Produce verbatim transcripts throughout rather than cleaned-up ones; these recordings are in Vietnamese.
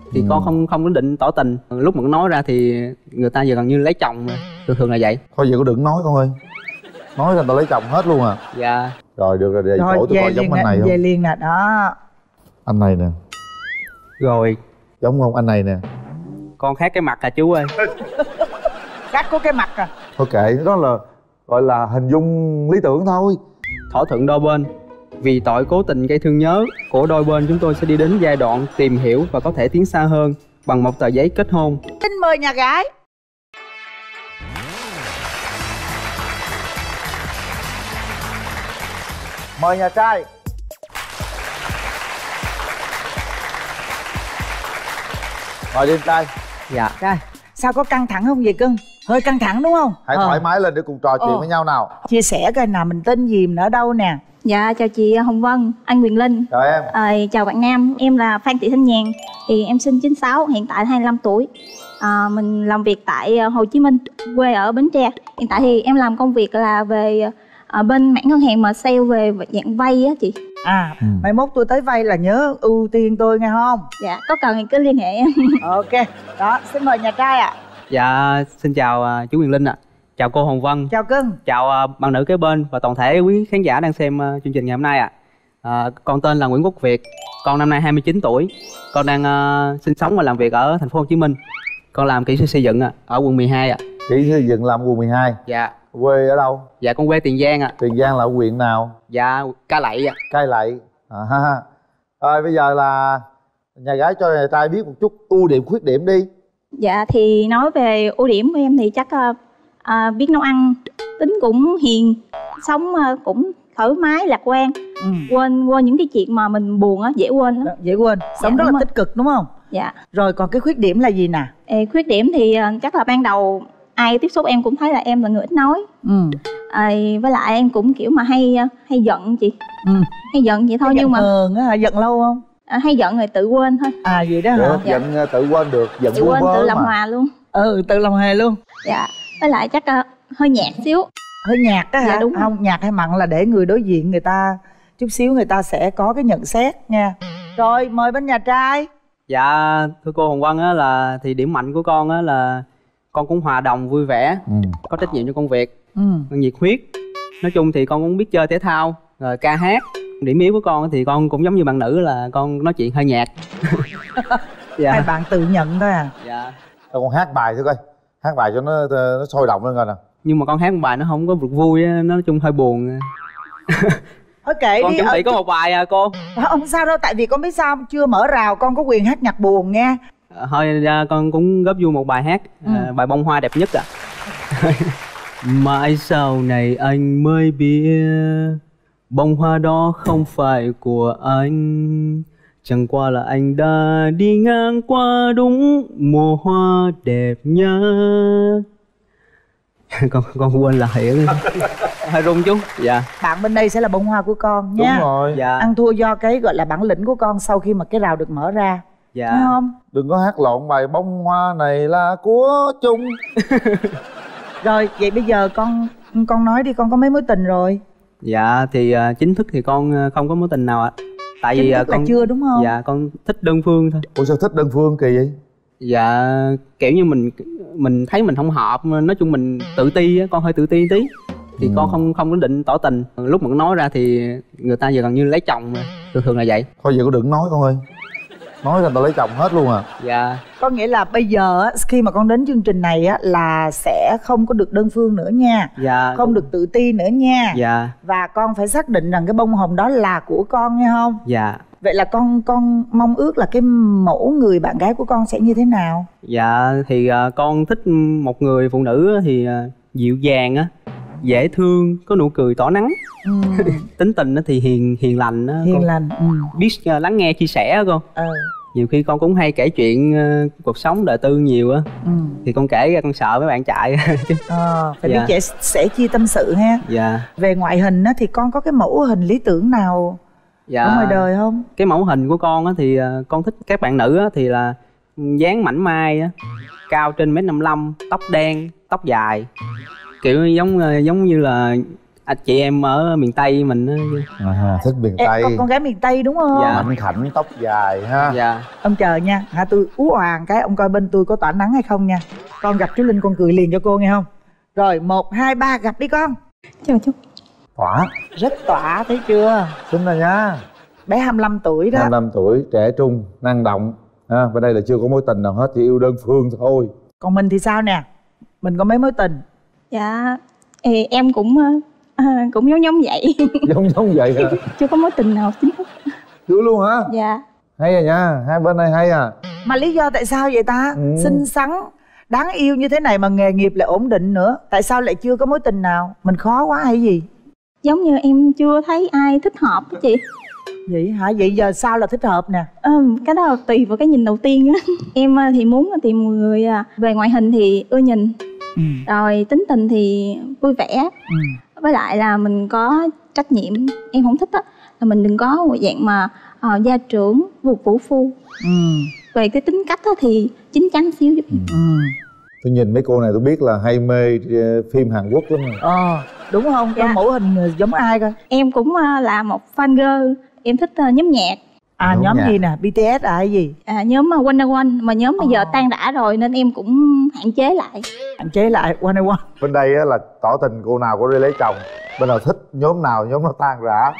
thì ừ. con không không có định tỏ tình. Lúc mà con nói ra thì người ta giờ gần như lấy chồng rồi. Thường thường là vậy. Thôi vậy có đừng nói con ơi, nói ra tao lấy chồng hết luôn à. Dạ. Rồi được rồi, để Rồi, chỗ tôi coi giống anh này không? về liền nè, đó. Anh này nè. Rồi. Giống không? Anh này nè. Con khác cái mặt à chú ơi. Khác có cái mặt à. Thôi kệ, đó là gọi là hình dung lý tưởng thôi. Thỏa thuận đôi bên. Vì tội cố tình gây thương nhớ của đôi bên, chúng tôi sẽ đi đến giai đoạn tìm hiểu và có thể tiến xa hơn bằng một tờ giấy kết hôn. Xin mời nhà gái. Mời nhà trai. Mời đi em trai. Dạ. Rồi, sao có căng thẳng không vậy cưng? Hơi căng thẳng đúng không? Hãy ờ. thoải mái lên để cùng trò chuyện ờ. với nhau nào. Chia sẻ coi nào, mình tên gì, mình ở đâu nè. Dạ chào chị Hồng Vân, anh Quyền Linh. Chào em. À, chào bạn Nam, em là Phan Thị Thanh Nhàn. Thì em sinh chín sáu, hiện tại hai mươi lăm tuổi. À, mình làm việc tại Hồ Chí Minh, quê ở Bến Tre. Hiện tại thì em làm công việc là về à, bên mảng ngân hàng mà sale về dạng vay á chị. À, ừ. mai mốt tôi tới vay là nhớ ưu tiên tôi nghe không? Dạ, có cần thì cứ liên hệ em. Ok, đó, xin mời nhà trai ạ. À. Dạ, xin chào uh, chú Quyền Linh ạ. À. Chào cô Hồng Vân. Chào cưng. Chào uh, bạn nữ kế bên và toàn thể quý khán giả đang xem uh, chương trình ngày hôm nay ạ. À. Uh, con tên là Nguyễn Quốc Việt. Con năm nay hai mươi chín tuổi. Con đang uh, sinh sống và làm việc ở thành phố Hồ Chí Minh. Con làm kỹ sư xây dựng ạ, ở quận mười hai ạ. Kỹ sư xây dựng làm quận mười hai. Dạ. Quê ở đâu? Dạ con quê Tiền Giang ạ. Tiền Giang là huyện nào? Dạ Cai Lậy ạ. Cai Lậy. À, ha, ha. Rồi bây giờ là nhà gái cho nhà trai biết một chút ưu điểm khuyết điểm đi. Dạ thì nói về ưu điểm của em thì chắc uh, uh, biết nấu ăn, tính cũng hiền, sống uh, cũng thoải mái lạc quan, ừ. quên quên những cái chuyện mà mình buồn á, dễ quên lắm. Đó, dễ quên, sống dạ, rất là rồi. Tích cực đúng không? Dạ. Rồi còn cái khuyết điểm là gì nè? Ê, khuyết điểm thì uh, chắc là ban đầu ai tiếp xúc em cũng thấy là em là người ít nói, ừ. à, với lại em cũng kiểu mà hay hay giận chị, ừ. hay giận vậy thôi. Hay nhưng giận mà hờn á hả? Giận lâu không? À, hay giận rồi tự quên thôi. À vậy đó hả? Được, dạ. Giận tự quên được, giận tự quên tự làm mà. hòa luôn. Ừ, tự làm hòa luôn. Dạ, với lại chắc uh, hơi nhạt xíu. Hơi nhạt đó hả? Dạ, đúng không, nhạt hay mặn là để người đối diện người ta chút xíu người ta sẽ có cái nhận xét nha. Rồi mời bên nhà trai. Dạ thưa cô Hồng Vân á, là thì điểm mạnh của con á là con cũng hòa đồng vui vẻ, ừ. có trách nhiệm trong công việc, ừ. nhiệt huyết. Nói chung thì con cũng biết chơi thể thao, rồi ca hát. Điểm yếu của con thì con cũng giống như bạn nữ là con nói chuyện hơi nhạt. Dạ. Hai bạn tự nhận thôi à? Dạ. Thôi con hát bài thử coi, hát bài cho nó nó sôi động lên coi nè. Nhưng mà con hát một bài nó không có được vui á, nó nói chung hơi buồn. Thôi kệ con đi. chuẩn bị có một bài à cô. Không sao đâu, tại vì con biết sao chưa mở rào con có quyền hát nhạc buồn nghe. À, thôi con cũng góp vui một bài hát, ừ. à, bài Bông Hoa đẹp nhất ạ. À. Mãi sau này anh mới biết bông hoa đó không phải của anh, chẳng qua là anh đã đi ngang qua đúng mùa hoa đẹp nhất. con con quên lại hơi run chút. Dạ. Bạn bên đây sẽ là bông hoa của con nha. Đúng rồi. Dạ. Ăn thua do cái gọi là bản lĩnh của con sau khi mà cái rào được mở ra. Dạ. Đúng không? Đừng có hát lộn bài bông hoa này là của chung. Rồi vậy bây giờ con con nói đi, con có mấy mối tình rồi? Dạ thì uh, chính thức thì con uh, không có mối tình nào ạ. Tại chính vì thức uh, con là chưa đúng không? Dạ con thích đơn phương thôi. Ủa sao thích đơn phương kỳ vậy? Dạ kiểu như mình mình thấy mình không hợp, nói chung mình tự ti á, con hơi tự ti tí thì ừ. con không không có định tỏ tình. Lúc mà con nói ra thì người ta giờ gần như lấy chồng rồi. Thường thường là vậy. Thôi vậy có đừng nói con ơi, nói ra tao lấy chồng hết luôn à. Dạ. Có nghĩa là bây giờ á, khi mà con đến chương trình này á là sẽ không có được đơn phương nữa nha. Dạ. Không được tự ti nữa nha. Dạ. Và con phải xác định rằng cái bông hồng đó là của con nghe không? Dạ. Vậy là con con mong ước là cái mẫu người bạn gái của con sẽ như thế nào? Dạ thì uh, con thích một người phụ nữ thì uh, dịu dàng á, dễ thương, có nụ cười tỏ nắng. Ừ. Tính tình thì hiền hiền lành á. Hiền con lành. Ừ. Biết uh, lắng nghe chia sẻ á con. Ừ. Nhiều khi con cũng hay kể chuyện uh, cuộc sống đời tư nhiều á. Ừ. Thì con kể ra con sợ mấy bạn chạy. Ờ, phải dạ. biết trẻ sẽ chia tâm sự ha. Dạ. Về ngoại hình á thì con có cái mẫu hình lý tưởng nào dạ. ở ngoài đời không? Cái mẫu hình của con á thì uh, con thích các bạn nữ á thì là dáng mảnh mai á, cao trên mét năm mươi lăm, tóc đen, tóc dài, kiểu giống giống như là à, chị em ở miền Tây mình á. À, thích miền Ê, Tây. con, con gái miền Tây đúng không? Dạ. Mảnh khảnh tóc dài ha. Dạ. Ông chờ nha, hả tôi ú hoàng cái ông coi bên tôi có tỏa nắng hay không nha. Con gặp chú Linh con cười liền cho cô nghe không? Rồi một hai ba gặp đi con. Chào chú. Tỏa. Rất tỏa thấy chưa? Xinh rồi nha. Bé hai mươi lăm tuổi đó. hai mươi lăm tuổi, trẻ trung, năng động ha. Bên đây là chưa có mối tình nào hết, chỉ yêu đơn phương thôi. Còn mình thì sao nè? Mình có mấy mối tình? Dạ thì em cũng à, cũng giống giống vậy. Giống giống vậy hả? Chưa có mối tình nào chính thức. Chưa luôn hả? Dạ. Hay à nha, hai bên này hay à. Mà lý do tại sao vậy ta? Ừ. Xinh xắn, đáng yêu như thế này mà nghề nghiệp lại ổn định nữa. Tại sao lại chưa có mối tình nào? Mình khó quá hay gì? Giống như em chưa thấy ai thích hợp đó chị. Vậy hả? Vậy giờ sao là thích hợp nè? Ờ, cái đó là tùy vào cái nhìn đầu tiên á. Em à, thì muốn tìm người à, về ngoại hình thì ưa nhìn, Ừ. rồi tính tình thì vui vẻ, Ừ. với lại là mình có trách nhiệm. Em không thích á là mình đừng có một dạng mà ờ, gia trưởng vụt vũ phu. Ừ. Về cái tính cách á thì chín chắn xíu giúp em. Ừ. Tôi nhìn mấy cô này tôi biết là hay mê ờ, phim Hàn Quốc lắm rồi. Ờ, đúng không? Có Dạ. mẫu hình giống ai coi? Em cũng à, là một fan girl. Em thích à, nhóm nhạc. À, Nhóm nhóm nhạc. gì nè? bê tê ét à hay gì? À, nhóm uh, Wonder One mà nhóm bây giờ Ồ. tan rã rồi nên em cũng hạn chế lại. Hạn chế lại one oh one. Bên đây á, là tỏ tình cô nào có đi lấy chồng. Bên nào thích nhóm nào nhóm nó tan rã.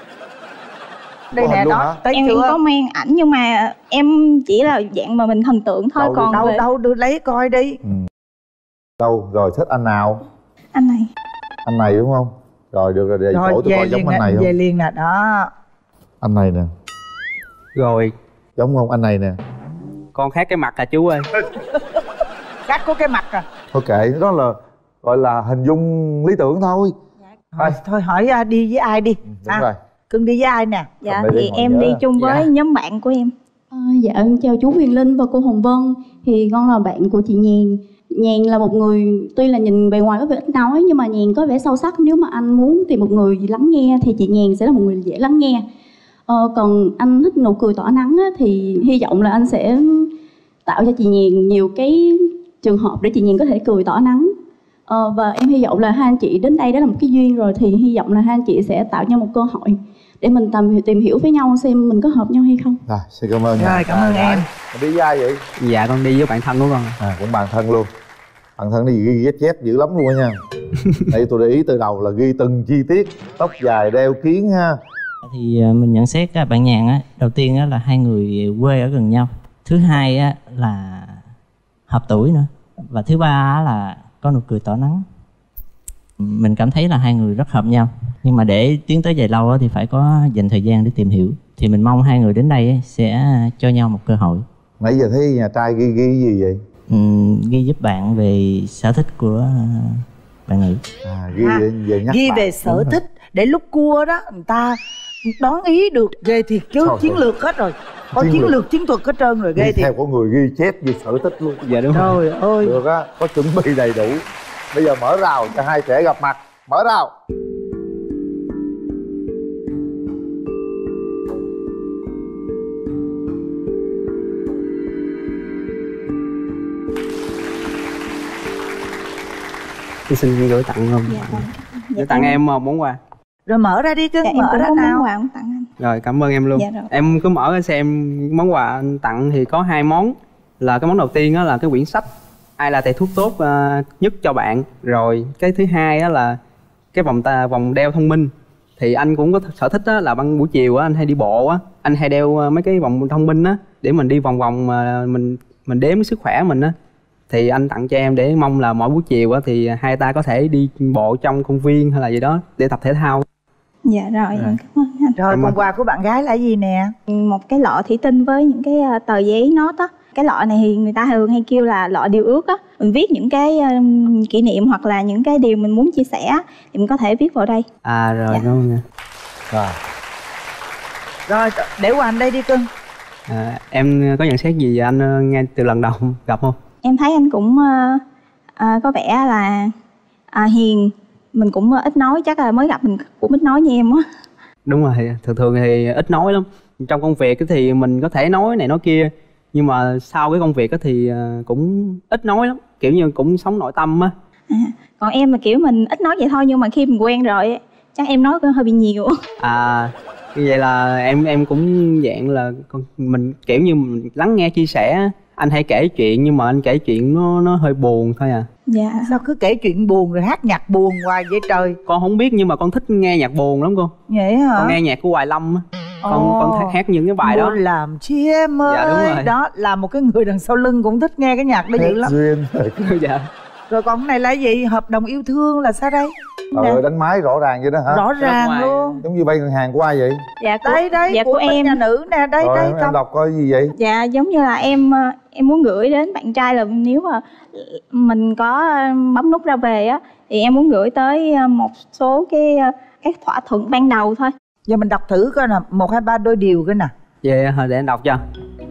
Đây Có nè hình luôn đó, hả? thấy Em, em chưa? có mang ảnh nhưng mà em chỉ là dạng mà mình thần tượng thôi. Đâu, Còn Đâu về đâu đưa lấy coi đi. Ừ. Đâu rồi, thích anh nào? anh này Anh này đúng không? Rồi được rồi, để Rồi chỗ tôi về coi giống liền anh nè, này về không? liền nè, đó. Anh này nè, Rồi giống không? Anh này nè. con khác cái mặt à chú ơi. Cắt có cái mặt à. Thôi kệ, đó là gọi là hình dung lý tưởng thôi. Thôi, thôi hỏi à, đi với ai đi? Ừ, đúng À, rồi. Cưng đi với ai nè? dạ Còn đây thì đi em ngồi đi nhớ. chung với Dạ. nhóm bạn của em. À, dạ em chào chú Huyền Linh và cô Hồng Vân. Thì con là bạn của chị Nhàn. Nhàn là một người tuy là nhìn bề ngoài có vẻ ít nói nhưng mà Nhàn có vẻ sâu sắc. Nếu mà anh muốn tìm một người lắng nghe thì chị Nhàn sẽ là một người dễ lắng nghe. Ờ, còn anh thích nụ cười tỏa nắng á, thì hy vọng là anh sẽ tạo cho chị Nhàn nhiều cái trường hợp để chị Nhàn có thể cười tỏa nắng. Ờ, và em hy vọng là hai anh chị đến đây đó là một cái duyên rồi, thì hy vọng là hai anh chị sẽ tạo nhau một cơ hội để mình tìm, tìm hiểu với nhau xem mình có hợp nhau hay không. Rồi, xin cảm ơn. Rồi, cảm ơn em. Mình đi với ai vậy? Dạ con đi với bạn thân của con. À, cũng bạn thân luôn. Bạn thân này ghi chép chép dữ lắm luôn á nha. Đây tôi để ý từ đầu là ghi từng chi tiết. Tóc dài, đeo kiếng ha. Thì ờ, mình nhận xét á, bạn Nhàn á, đầu tiên á là hai người quê ở gần nhau. Thứ hai á là hợp tuổi nữa. Và thứ ba á là có nụ cười tỏa nắng. Mình cảm thấy là hai người rất hợp nhau. Nhưng mà để tiến tới dài lâu á, thì phải có dành thời gian để tìm hiểu. Thì mình mong hai người đến đây á, sẽ cho nhau một cơ hội. Nãy giờ thấy nhà trai ghi ghi gì vậy? Ừ, ghi giúp bạn về sở thích của ờ, bạn nữ. À, ghi À, về, về nhắc Ghi bạn. về Đúng sở rồi. thích để lúc cua đó người ta đoán ý được. Ghê thiệt chứ, Trời chiến ơi. lược hết rồi. Có Chiến chiến lược. lược, chiến thuật hết trơn rồi, ghê Ghi thiệt. theo có người ghi chép về sở thích luôn. Dạ đúng rồi. Trời ơi. Được á, có chuẩn bị đầy đủ. Bây giờ mở rào cho hai trẻ gặp mặt. Mở rào. Tôi xin gửi tặng không? Dạ vâng. Gửi tặng em một món quà. Rồi mở ra đi cưng, Dạ, em mở cũng ra có nào. món quà muốn tặng anh. Rồi cảm ơn em luôn. Dạ rồi. Em cứ mở ra xem món quà anh tặng thì có hai món. Là cái món đầu tiên á là cái quyển sách Ai là thầy thuốc tốt ờ, nhất cho bạn. Rồi cái thứ hai á là cái vòng ta vòng đeo thông minh. Thì anh cũng có sở thích á là ban buổi chiều á anh hay đi bộ á, anh hay đeo ờ, mấy cái vòng thông minh á để mình đi vòng vòng mà mình mình đếm cái sức khỏe mình á. Thì anh tặng cho em để mong là mỗi buổi chiều á thì hai ta có thể đi bộ trong công viên hay là gì đó để tập thể thao. Dạ rồi, em cảm ơn anh. Rồi Cảm phần ơn. quà của bạn gái là gì nè? Một cái lọ thủy tinh với những cái à, tờ giấy nốt á. Cái lọ này thì người ta thường hay kêu là lọ điều ước á. Mình viết những cái um, kỷ niệm hoặc là những cái điều mình muốn chia sẻ thì mình có thể viết vào đây. À rồi Dạ. cảm ơn. Rồi. Rồi để qua anh đây đi cưng. À, em có nhận xét gì về anh ờ, ngay từ lần đầu gặp không? Em thấy anh cũng à, à, có vẻ là à, hiền. Mình cũng ít nói, chắc là mới gặp mình cũng ít nói như em á. Đúng rồi, thường thường thì ít nói lắm. Trong công việc á thì mình có thể nói này nói kia, nhưng mà sau cái công việc á thì ờ, cũng ít nói lắm, kiểu như cũng sống nội tâm á. À, còn em là kiểu mình ít nói vậy thôi, nhưng mà khi mình quen rồi chắc em nói hơi bị nhiều. À, như vậy là em em cũng dạng là con mình kiểu như mình lắng nghe chia sẻ. Anh hay kể chuyện nhưng mà anh kể chuyện nó nó hơi buồn thôi à. Dạ. Sao cứ kể chuyện buồn rồi hát nhạc buồn hoài vậy trời? Con không biết nhưng mà con thích nghe nhạc buồn lắm cô. Vậy hả? Con nghe nhạc của Hoài Lâm á. Con Ồ. con hát, hát những cái bài đó. Muốn làm chi em ơi. Dạ, đúng rồi. Đó là một cái người đằng sau lưng cũng thích nghe cái nhạc đó dữ lắm. duyên. Dạ. Rồi còn cái này là gì? Hợp đồng yêu thương là sao đây? Trời ơi, đánh máy rõ ràng vậy đó hả? Rõ ràng ngoài. luôn. Giống như vay ngân hàng của ai vậy? Dạ của, Đây đây, dạ của, của bên em. nhà nữ nè, đây Rồi đây em, em con. đọc coi gì vậy? Dạ giống như là em ờ, em muốn gửi đến bạn trai là nếu mà mình có bấm nút ra về á, thì em muốn gửi tới một số cái các thỏa thuận ban đầu thôi. Giờ mình đọc thử coi nè, một hai ba đôi điều coi nè. Vậy yeah, để anh đọc cho.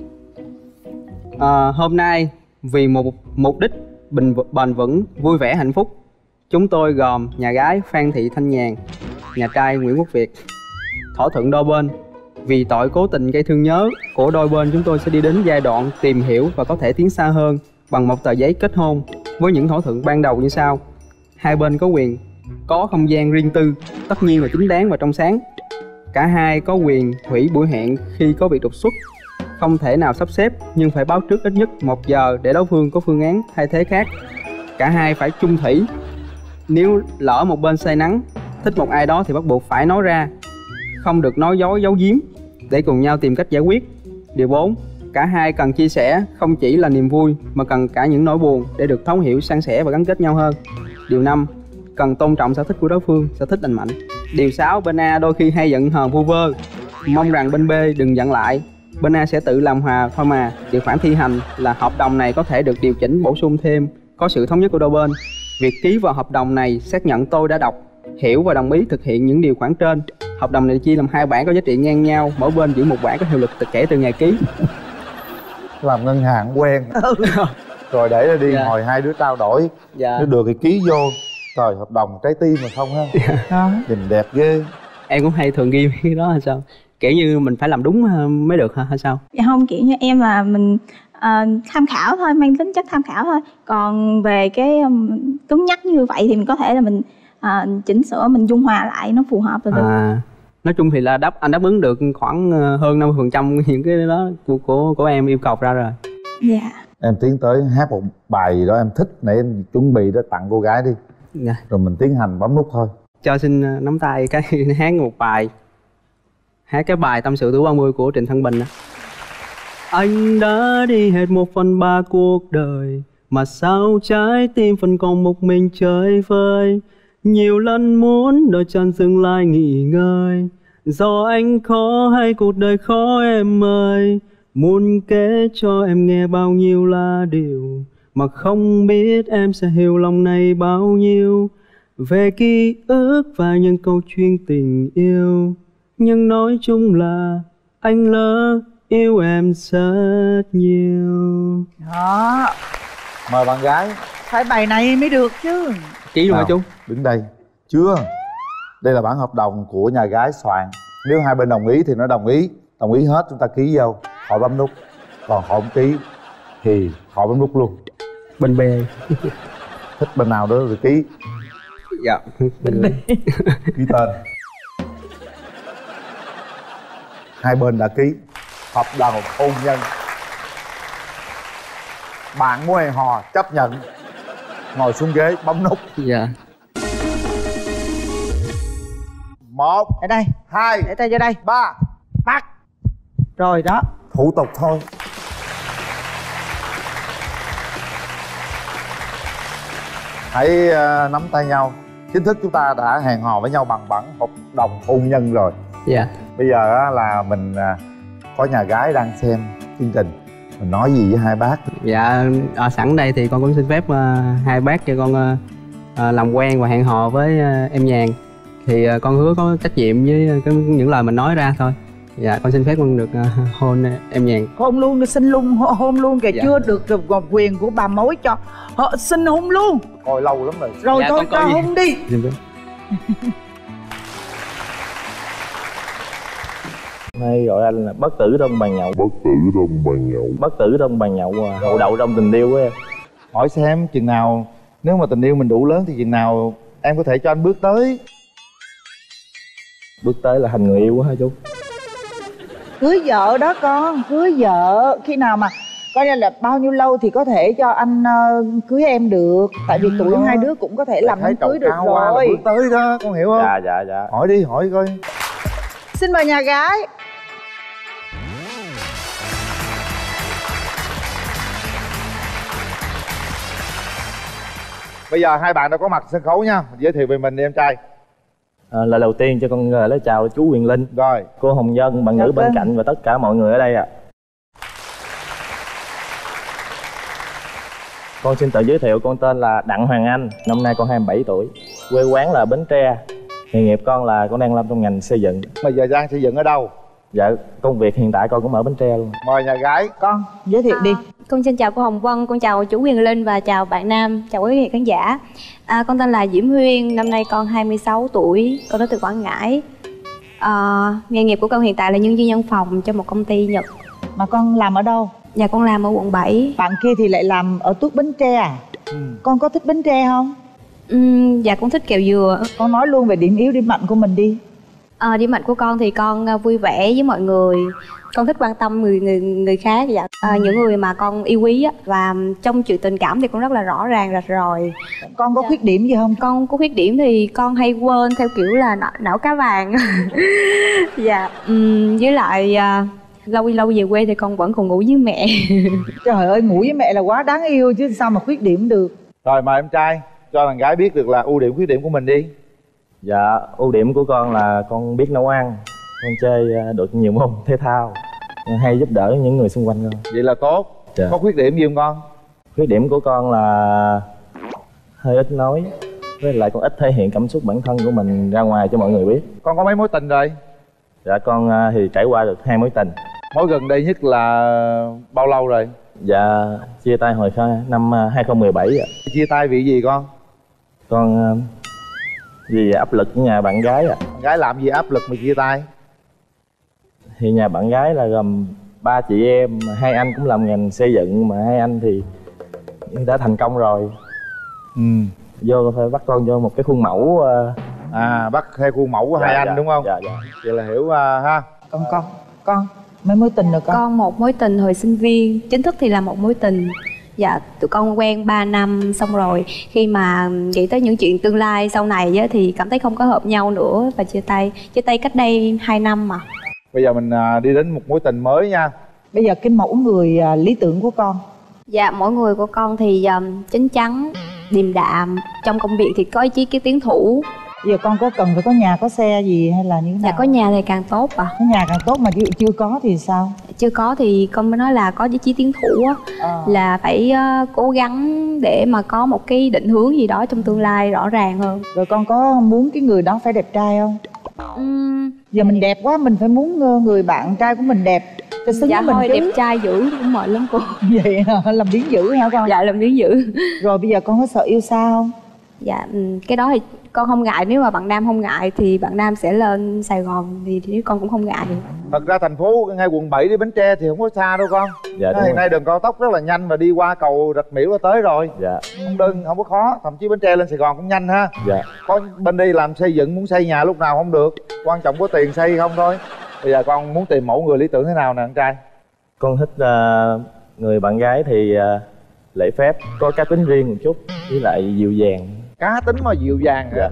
À, hôm nay vì một mục đích bình bền vững, vui vẻ, hạnh phúc, chúng tôi gồm nhà gái Phan Thị Thanh Nhàn, nhà trai Nguyễn Quốc Việt, thỏa thuận đôi bên vì tội cố tình gây thương nhớ của đôi bên, chúng tôi sẽ đi đến giai đoạn tìm hiểu và có thể tiến xa hơn bằng một tờ giấy kết hôn với những thỏa thuận ban đầu như sau. Hai bên có quyền có không gian riêng tư, tất nhiên là chính đáng và trong sáng. Cả hai có quyền hủy buổi hẹn khi có việc đột xuất, không thể nào sắp xếp nhưng phải báo trước ít nhất một giờ để đối phương có phương án thay thế khác. Cả hai phải chung thủy, nếu lỡ một bên say nắng thích một ai đó thì bắt buộc phải nói ra, không được nói dối giấu giếm để cùng nhau tìm cách giải quyết. Điều bốn, cả hai cần chia sẻ không chỉ là niềm vui mà cần cả những nỗi buồn để được thấu hiểu, san sẻ và gắn kết nhau hơn. Điều năm, cần tôn trọng sở thích của đối phương, sở thích lành mạnh. Điều sáu, bên A đôi khi hay giận hờn vu vơ, mong rằng bên B đừng giận lại, bên A sẽ tự làm hòa thôi mà. Điều khoản thi hành là hợp đồng này có thể được điều chỉnh bổ sung thêm, có sự thống nhất của đôi bên. Việc ký vào hợp đồng này xác nhận tôi đã đọc, hiểu và đồng ý thực hiện những điều khoản trên. Hợp đồng này chia làm hai bản có giá trị ngang nhau, mỗi bên giữ một bản có hiệu lực từ kể từ ngày ký. Làm ngân hàng quen. Rồi để đi Dạ. ngồi hai đứa trao đổi. Dạ. Nếu được thì ký vô. Trời, hợp đồng trái tim mà không ha. Đó. Nhìn đẹp ghê. Em cũng hay thường ghi cái đó hay sao? Kiểu như mình phải làm đúng mới được hả hay sao? Dạ không, kiểu như em là mình uh, tham khảo thôi, mang tính chất tham khảo thôi. Còn về cái um, cứng nhắc như vậy thì mình có thể là mình uh, chỉnh sửa, mình dung hòa lại nó phù hợp là được. À, nói chung thì là đáp anh đáp ứng được khoảng hơn năm mươi phần trăm những cái đó của của của em yêu cầu ra rồi. Dạ. Em tiến tới hát một bài gì đó em thích, nãy em chuẩn bị đó tặng cô gái đi. Dạ. Rồi mình tiến hành bấm nút thôi. Cho xin nắm tay cái hát một bài. Hát cái bài Tâm sự tuổi ba mươi của Trịnh Thăng Bình đó. Anh đã đi hết một phần ba cuộc đời, mà sao trái tim vẫn còn một mình chơi vơi. Nhiều lần muốn đôi chân dừng lại nghỉ ngơi, do anh khó hay cuộc đời khó em ơi. Muốn kể cho em nghe bao nhiêu là điều mà không biết em sẽ hiểu lòng này bao nhiêu. Về ký ức và những câu chuyện tình yêu, nhưng nói chung là anh lỡ yêu em rất nhiều. Đó. Mời bạn gái. Phải bài này mới được chứ. Ký luôn hả Nào, chú? đứng đây. Chưa. Đây là bản hợp đồng của nhà gái soạn. Nếu hai bên đồng ý thì nó đồng ý. Đồng ý hết chúng ta ký vô, khỏi bấm nút. Còn khỏi không ký thì khỏi bấm nút luôn. Bên B. Thích bên nào đó rồi ký. Dạ. Bên B. Ký tên. Hai bên đã ký hợp đồng hôn nhân. Bạn muốn hẹn hò chấp nhận, ngồi xuống ghế bấm nút. Dạ. Một, Ở đây, hai, để tay vô đây. ba, bắt. Rồi đó. Thủ tục thôi. Hãy uh, nắm tay nhau. Chính thức chúng ta đã hẹn hò với nhau bằng bản hợp đồng hôn nhân rồi. Dạ. Bây giờ á, là mình uh, có nhà gái đang xem chương trình, mình nói gì với hai bác? Dạ, à, sẵn đây thì con cũng xin phép uh, hai bác cho con uh, uh, làm quen và hẹn hò với uh, em Nhàn. Thì uh, con hứa có trách nhiệm với cái, những lời mình nói ra thôi. Dạ, con xin phép con được uh, hôn em Nhàn. Hôn luôn, được xin luôn, hôn luôn kìa. Dạ. Chưa được rồi, quyền của bà mối cho họ xin hôn luôn. Coi lâu lắm rồi. Rồi Dạ, thôi con coi cho gì? hôn đi. Hay gọi anh là bất tử trong bàn nhậu. Bất tử trong bàn nhậu. Bất tử trong bàn nhậu à. Hậu đậu trong tình yêu của em. Hỏi xem chừng nào Nếu mà tình yêu mình đủ lớn thì chừng nào em có thể cho anh bước tới? Bước tới là thành người yêu quá hả chú? Cưới vợ đó con, cưới vợ. Khi nào mà coi như là bao nhiêu lâu thì có thể cho anh uh, cưới em được. Tại vì tuổi hai đứa cũng có thể làm đám cưới được rồi. Bước tới đó, con hiểu không? Dạ dạ dạ. Hỏi đi, hỏi coi. Xin mời nhà gái. Bây giờ hai bạn đã có mặt sân khấu nha. Giới thiệu về mình đi em trai. À, lời đầu tiên cho con lời chào chú Quyền Linh, rồi cô Hồng Vân, bạn nữ bên cạnh và tất cả mọi người ở đây ạ. À. Con xin tự giới thiệu, con tên là Đặng Hoàng Anh, năm nay con hai mươi bảy tuổi, quê quán là Bến Tre, nghề nghiệp con là con đang làm trong ngành xây dựng. Bây giờ đang xây dựng ở đâu? Dạ, công việc hiện tại con cũng ở Bến Tre luôn. Mời nhà gái. Con giới thiệu à, đi. Con xin chào cô Hồng Vân, con chào chú Quyền Linh và chào bạn Nam, chào quý vị khán giả. À, con tên là Diễm Huyên, năm nay con hai mươi sáu tuổi, con đến từ Quảng Ngãi. À, nghề nghiệp của con hiện tại là nhân viên văn phòng cho một công ty Nhật. Mà con làm ở đâu? Dạ con làm ở quận bảy. Bạn kia thì lại làm ở Tuốt Bến Tre à? Ừ. Con có thích Bến Tre không? Ừ, dạ con thích kẹo dừa. Con nói luôn về điểm yếu điểm mạnh của mình đi. À, điểm mạnh của con thì con vui vẻ với mọi người, con thích quan tâm người người người khác, dạ. À, những người mà con yêu quý á, và trong chuyện tình cảm thì con rất là rõ ràng rạch ròi. Con có dạ. khuyết điểm gì không? Con có khuyết điểm thì con hay quên theo kiểu là não, não cá vàng. Dạ. Uhm, với lại à, lâu lâu về quê thì con vẫn còn ngủ với mẹ. Trời ơi, ngủ với mẹ là quá đáng yêu chứ sao mà khuyết điểm được. Rồi mời em trai cho đàn gái biết được là ưu điểm khuyết điểm của mình đi. Dạ, ưu điểm của con là con biết nấu ăn, con chơi được nhiều môn thể thao, con hay giúp đỡ những người xung quanh con. Vậy là tốt. Dạ. Có khuyết điểm gì không con? Khuyết điểm của con là hơi ít nói, với lại con ít thể hiện cảm xúc bản thân của mình ra ngoài cho mọi người biết. Con có mấy mối tình rồi? Dạ con thì trải qua được hai mối tình. Mối gần đây nhất là bao lâu rồi? Dạ chia tay hồi năm hai không một bảy ạ. Chia tay vì gì con? Con vì áp lực với nhà bạn gái ạ. À. Bạn gái làm gì áp lực mà chia tay? Thì nhà bạn gái là gồm ba chị em, hai anh cũng làm ngành xây dựng, mà hai anh thì đã thành công rồi. Ừ. Vô phải bắt con vô một cái khuôn mẫu. À, bắt theo khuôn mẫu của dạ, hai anh dạ, đúng không? Dạ dạ. Vậy là hiểu uh, ha. Con con con mấy mối tình rồi con? Con một mối tình hồi sinh viên, chính thức thì là một mối tình. Dạ, tụi con quen ba năm xong rồi khi mà nghĩ tới những chuyện tương lai sau này á, thì cảm thấy không có hợp nhau nữa và chia tay. Chia tay cách đây hai năm mà. Bây giờ mình đi đến một mối tình mới nha. Bây giờ cái mẫu người lý tưởng của con? Dạ, mỗi người của con thì um, chín chắn, điềm đạm, trong công việc thì có ý chí cái tiến thủ. Bây giờ con có cần phải có nhà có xe gì hay là như thế nào? Dạ có nhà thì càng tốt ạ. À. Có nhà càng tốt, mà chưa, chưa có thì sao? Chưa có thì con mới nói là có ý chí tiến thủ á, à. Là phải uh, cố gắng để mà có một cái định hướng gì đó trong tương lai rõ ràng hơn. Rồi con có muốn cái người đó phải đẹp trai không? Uhm. Giờ mình đẹp quá, mình phải muốn người bạn trai của mình đẹp cho xứng dạ với mình thôi, chứ. đẹp trai dữ cũng mệt lắm cô. Vậy hả? Làm biến dữ hả con? Dạ làm biến dữ. Rồi bây giờ con có sợ yêu xa không? Dạ cái đó thì con không ngại, nếu mà bạn Nam không ngại thì bạn Nam sẽ lên Sài Gòn thì, thì con cũng không ngại. Thật ra thành phố ngay quận bảy đi Bến Tre thì không có xa đâu con. Dạ, hiện nay đường cao tốc rất là nhanh và đi qua cầu Rạch Miễu là tới rồi. Dạ. Không đơn không có khó, thậm chí Bến Tre lên Sài Gòn cũng nhanh ha. Dạ. Có bên đây làm xây dựng muốn xây nhà lúc nào không được, quan trọng có tiền xây không thôi. Bây giờ con muốn tìm mẫu người lý tưởng thế nào nè anh trai? Con thích uh, người bạn gái thì uh, lễ phép, có cá tính riêng một chút, với lại dịu dàng. Cá tính mà dịu dàng hả? Dạ.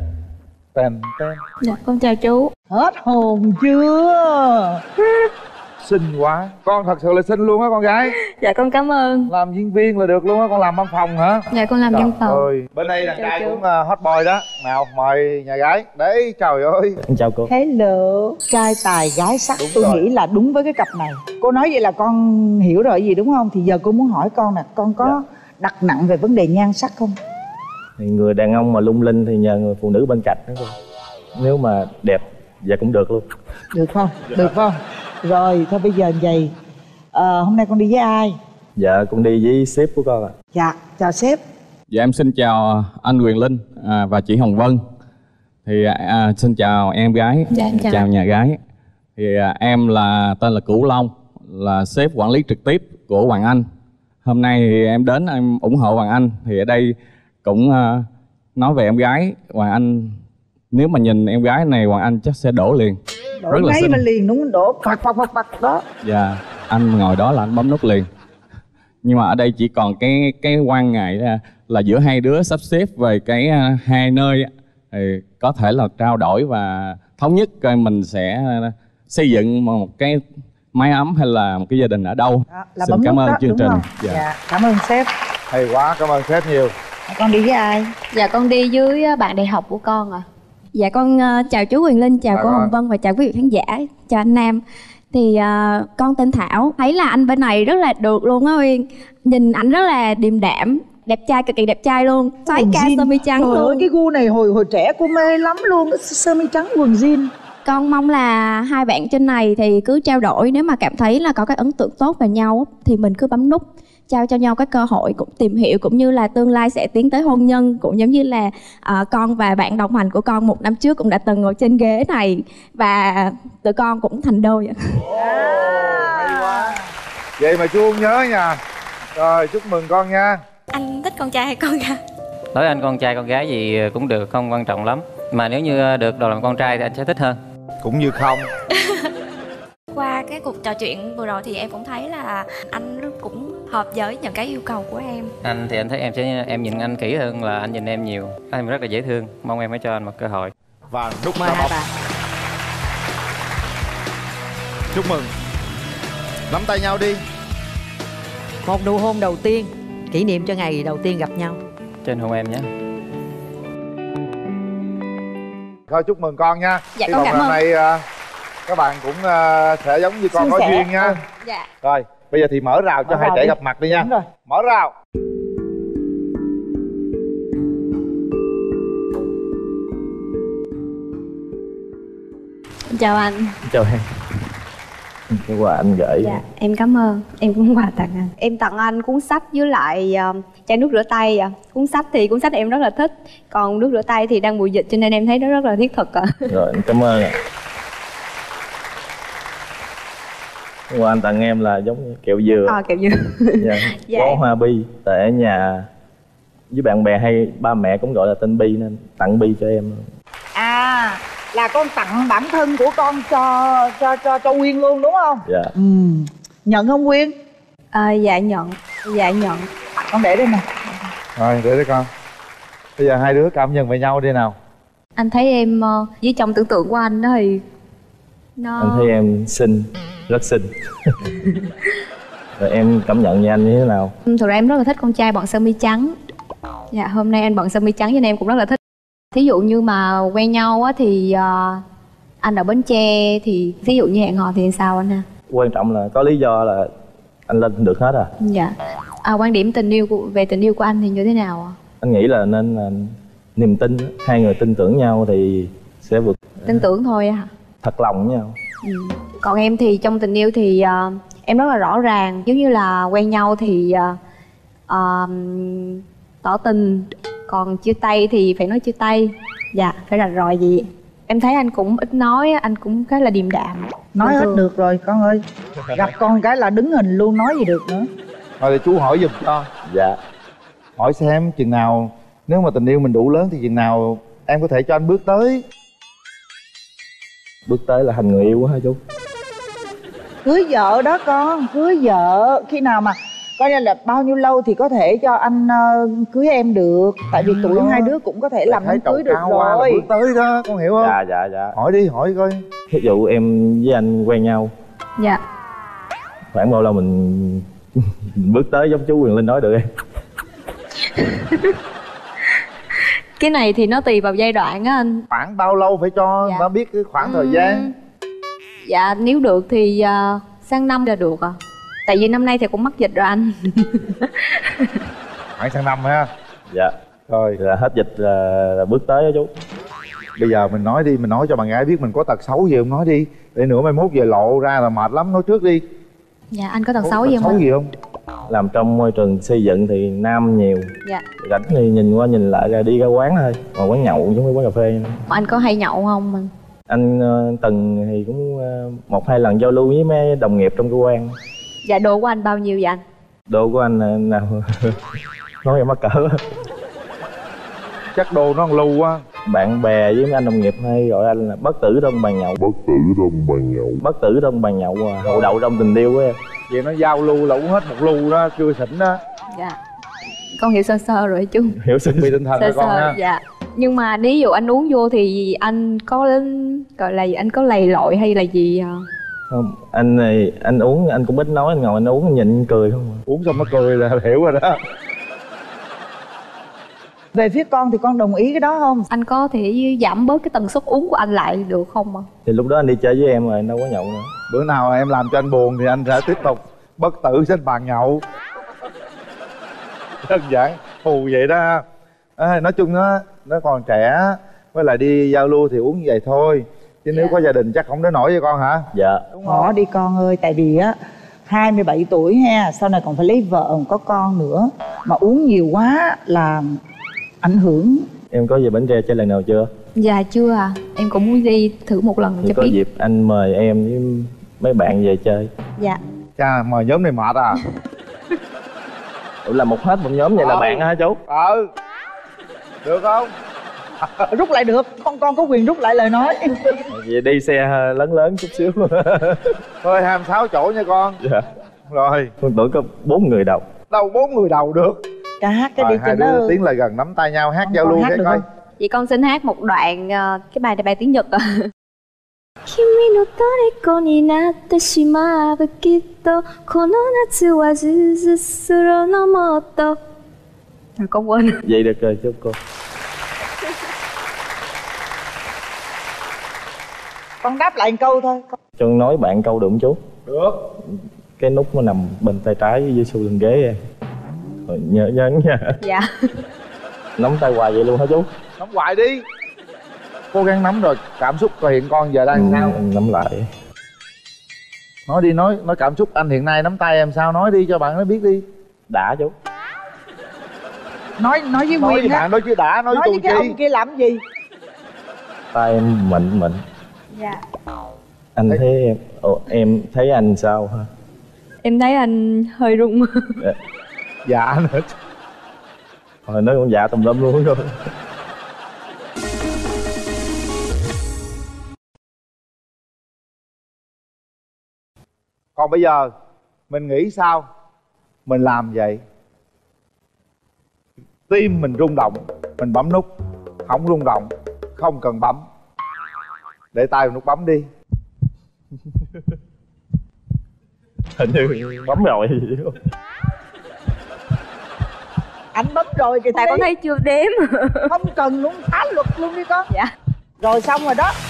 Tên tên. Dạ con chào chú. Hết hồn chưa? Xinh quá. Con thật sự là xinh luôn á con gái. Dạ con cảm ơn. Làm diễn viên là được luôn á, con làm văn phòng hả? Dạ con làm văn phòng. Ơi. Bên đây đàn trai cũng uh, hot boy đó. Nào mời nhà gái. Đấy trời ơi. Em chào cô. Hello. Trai tài gái sắc, đúng tôi rồi. Nghĩ là đúng với cái cặp này. Cô nói vậy là con hiểu rồi gì đúng không? Thì giờ cô muốn hỏi con nè, con có dạ. đặt nặng về vấn đề nhan sắc không? Thì người đàn ông mà lung linh thì nhờ người phụ nữ bên cạnh đó cô. Nếu mà đẹp dạ cũng được luôn. Được không? Dạ. Được không? Rồi thôi bây giờ vậy à, hôm nay con đi với ai? Dạ con đi với sếp của con ạ. À. Dạ chào sếp. Dạ em xin chào anh Quyền Linh à, và chị Hồng Vân. Thì à, xin chào em gái. Dạ em chào. Chào nhà gái. Thì à, em là tên là Cửu Long, là sếp quản lý trực tiếp của Hoàng Anh. Hôm nay thì em đến em ủng hộ Hoàng Anh. Thì ở đây cũng uh, nói về em gái Hoàng Anh. Nếu mà nhìn em gái này Hoàng Anh chắc sẽ đổ liền. Đổ rất là ngay xinh. mà liền đúng không? Đổ phật phật phật phật đó. Dạ, anh ngồi đó là anh bấm nút liền. Nhưng mà ở đây chỉ còn cái cái quan ngại là, là giữa hai đứa sắp xếp về cái uh, hai nơi thì có thể là trao đổi và thống nhất coi mình sẽ uh, xây dựng một cái mái ấm hay là một cái gia đình ở đâu. Đó, là Xin bấm cảm nút ơn đó, chương đúng trình. không? Dạ. Dạ, cảm ơn sếp. Hay quá, cảm ơn sếp nhiều. Con đi với ai? Dạ con đi với bạn đại học của con ạ. À. Dạ con uh, chào chú Quyền Linh, chào Chào cô con. Hồng Vân và chào quý vị khán giả, chào anh Nam. Thì uh, con tên Thảo, thấy là anh bên này rất là được luôn á Uyên. Nhìn ảnh rất là điềm đạm, đẹp trai, cực kỳ đẹp trai luôn. Xoáy ca sơ mi trắng Trời ơi, luôn. cái gu này hồi hồi trẻ cô mê lắm luôn, sơ mi trắng quần jean. Con mong là hai bạn trên này thì cứ trao đổi, nếu mà cảm thấy là có cái ấn tượng tốt về nhau thì mình cứ bấm nút, trao cho nhau cái cơ hội cũng tìm hiểu, cũng như là tương lai sẽ tiến tới hôn nhân. Cũng giống như là uh, con và bạn đồng hành của con một năm trước cũng đã từng ngồi trên ghế này và tụi con cũng thành đôi ạ. Hay quá. Vậy mà chú không nhớ nha. Rồi chúc mừng con nha. Anh thích con trai hay con gái? Đối với anh con trai con gái gì cũng được, không quan trọng lắm. Mà nếu như được đồ làm con trai thì anh sẽ thích hơn. Cũng như không. Qua cái cuộc trò chuyện vừa rồi thì em cũng thấy là anh cũng hợp với những cái yêu cầu của em. Anh thì anh thấy em sẽ em nhìn anh kỹ hơn là anh nhìn em nhiều. Anh rất là dễ thương, mong em hãy cho anh một cơ hội. Và nút Mời ra hai bấm. bạn. Chúc mừng. Nắm tay nhau đi. Một nụ hôn đầu tiên, kỷ niệm cho ngày đầu tiên gặp nhau. Trên hôn em nhé. Thôi chúc mừng con nha. Dạ, Hy con vọng cảm lần ơn. này uh, các bạn cũng uh, sẽ giống như con Chia có sẻ. duyên nha. Dạ. Rồi bây giờ thì mở rào cho Mở hai rào trẻ đi. gặp mặt đi nha. Đúng rồi. Mở rào. Chào anh. Chào em. Cái quà anh gửi. Dạ em cảm ơn. Em cũng quà tặng anh. Em tặng anh cuốn sách với lại uh, chai nước rửa tay ạ. Cuốn sách thì cuốn sách em rất là thích. Còn nước rửa tay thì đang mùa dịch cho nên em thấy nó rất là thiết thực ạ. Rồi em cảm ơn ạ. Cái quà anh tặng em là giống như kẹo dừa. À, kẹo dừa. Dạ. Dạ, Bó em- hoa bi. Tại ở nhà với bạn bè hay ba mẹ cũng gọi là tên Bi nên tặng Bi cho em. À, là con tặng bản thân của con cho cho cho cho Quyên luôn đúng không? Dạ. Ừ. Nhận không Quyên? À, dạ nhận. Dạ nhận. Con để đây nè. Rồi để đấy con. Bây giờ hai đứa cảm nhận về nhau đi nào. Anh thấy em uh, với trong tưởng tượng của anh đó thì nó Anh thấy em xinh, rất xinh. Rồi em cảm nhận về anh như thế nào? Thực ra em rất là thích con trai bận sơ mi trắng. Dạ hôm nay anh bận sơ mi trắng cho nên em cũng rất là thích. Thí dụ như mà quen nhau á thì uh, anh ở Bến Tre thì thí dụ như hẹn hò thì sao anh ha? Quan trọng là có lý do là anh lên được hết à. Dạ. À, quan điểm tình yêu của, về tình yêu của anh thì như thế nào ạ? Anh nghĩ là nên là niềm tin, hai người tin tưởng nhau thì sẽ vượt. Tin tưởng thôi á hả? Thật lòng với nhau. Ừ. Còn em thì trong tình yêu thì uh, em rất là rõ ràng. Giống như là quen nhau thì uh, uh, tỏ tình. Còn chia tay thì phải nói chia tay. Dạ, phải rạch ròi gì. Em thấy anh cũng ít nói, anh cũng khá là điềm đạm. Nói Bình hết thường. được rồi con ơi. Gặp con cái là đứng hình luôn, nói gì được nữa. Thôi để chú hỏi giùm cho. Dạ. Hỏi xem chừng nào nếu mà tình yêu mình đủ lớn thì chừng nào em có thể cho anh bước tới. Bước tới là thành người yêu quá hả chú? Cưới vợ đó con, cưới vợ. Khi nào mà coi như là bao nhiêu lâu thì có thể cho anh uh, cưới em được. Tại vì tuổi hai đứa cũng có thể làm đám cưới được Qua là rồi. bước tới đó, con hiểu không? Dạ dạ dạ. Hỏi đi, hỏi coi. Ví dụ em với anh quen nhau Dạ. khoảng bao lâu mình bước tới giống chú Quyền Linh nói được em? Cái này thì nó tùy vào giai đoạn á anh. Khoảng bao lâu phải cho Dạ. nó biết cái khoảng thời Ừm, gian? Dạ nếu được thì uh, sang năm là được à. Tại vì năm nay thì cũng mắc dịch rồi anh. Khoảng sang năm ha. Dạ. Rồi là hết dịch là, là bước tới đó chú. Bây giờ mình nói đi, mình nói cho bạn gái biết mình có tật xấu gì không, nói đi. Để nữa mai mốt về lộ ra là mệt lắm, nói trước đi. Dạ anh có tật Có xấu tật gì không xấu anh? gì không? Làm trong môi trường xây dựng thì nam nhiều. Dạ. Rảnh thì nhìn qua nhìn lại là đi ra quán thôi. Mà quán nhậu giống như quán cà phê. Anh có hay nhậu không anh? Anh uh, từng thì cũng uh, một hai lần giao lưu với mấy đồng nghiệp trong cơ quan. Dạ đồ của anh bao nhiêu vậy anh? Đồ của anh uh, nào nói em mắc cỡ. chắc đồ nó lưu á. Bạn bè với mấy anh đồng nghiệp hay gọi anh là bất tử trong bàn nhậu. Bất tử trong bàn nhậu. Bất tử trong bàn nhậu à. Hậu đậu trong tình yêu của em. Vậy nó giao lưu là uống hết một lu đó, chưa xỉn đó. Dạ. Con hiểu sơ sơ rồi chú. Hiểu sức bị tinh thần rồi con ha. Dạ. Nhưng mà nếu dụ anh uống vô thì anh có gọi là anh có lầy lội hay là gì à? Không, anh này anh uống anh cũng ít nói, anh ngồi anh uống anh nhịn anh cười không. Uống xong nó cười là hiểu rồi đó. Về phía con thì con đồng ý cái đó không? Anh có thể giảm bớt cái tần suất uống của anh lại được không ạ? Thì lúc đó anh đi chơi với em rồi, anh đâu có nhậu nữa. Bữa nào em làm cho anh buồn thì anh sẽ tiếp tục bất tử trên bàn nhậu. Đơn giản thù vậy đó. À, nói chung nó nó còn trẻ, với lại đi giao lưu thì uống như vậy thôi. Chứ nếu có gia đình chắc không đến nổi với con hả? Dạ. Bỏ đi con ơi, tại vì á hai mươi bảy tuổi ha, sau này còn phải lấy vợ, còn có con nữa. Mà uống nhiều quá là ảnh hưởng. Em có về Bến Tre chơi lần nào chưa? Dạ chưa à, em cũng muốn đi thử một lần cho có biết. Có dịp anh mời em với mấy bạn về chơi. Dạ. Cha mời nhóm này mệt à? Ủa là một hết một nhóm vậy là ừ. bạn hả chú? Ừ. Được không? Rút lại được, con con có quyền rút lại lời nói. Vậy đi xe lớn lớn chút xíu. Thôi hai mươi sáu chỗ nha con. Dạ. Rồi. Con tưởng có bốn người đầu. Đâu bốn người đầu được. Ca hát cái rồi, đi hai cho đứa nó... tiến lại gần nắm tay nhau hát con, giao lưu hát cái coi. không? Vậy con xin hát một đoạn uh, cái bài này bài tiếng Nhật à. Kimi no toriko ni natte shimaru kitto kono natsu wa zuzusuru no motto. À, con quên. Vậy được rồi chú cô. Con đáp lại một câu thôi. Cho con nói bạn câu được không chú? Được. Cái nút nó nằm bên tay trái dưới xu lưng ghế em. Rồi nhớ nhấn nha. Dạ. Nắm tay hoài vậy luôn hả chú? Nắm hoài đi. Cố gắng nắm rồi cảm xúc coi hiện con giờ đang sao. Ừ, nắm lại. Nói đi, nói nói cảm xúc anh hiện nay nắm tay em sao, nói đi cho bạn nó biết đi. Đã chú. Nói nói với nói Nguyên với á. bạn nói chứ đã, nói, nói với với tôi cái chi. ông kia làm gì? Tay em mịn mịn. Dạ. Anh thấy em, ồ, em thấy anh sao hả? Em thấy anh hơi run. Dạ. Dạ nữa. Hồi nói con dạ tùm lum luôn rồi. Còn bây giờ mình nghĩ sao mình làm vậy? Tim mình rung động mình bấm nút, không rung động không cần bấm, để tay vào nút bấm đi. Hình như bấm rồi. Anh bấm rồi kìa. Tại con thấy chưa đếm. Không cần luôn, phá luật luôn đi con. Dạ. Rồi xong rồi đó.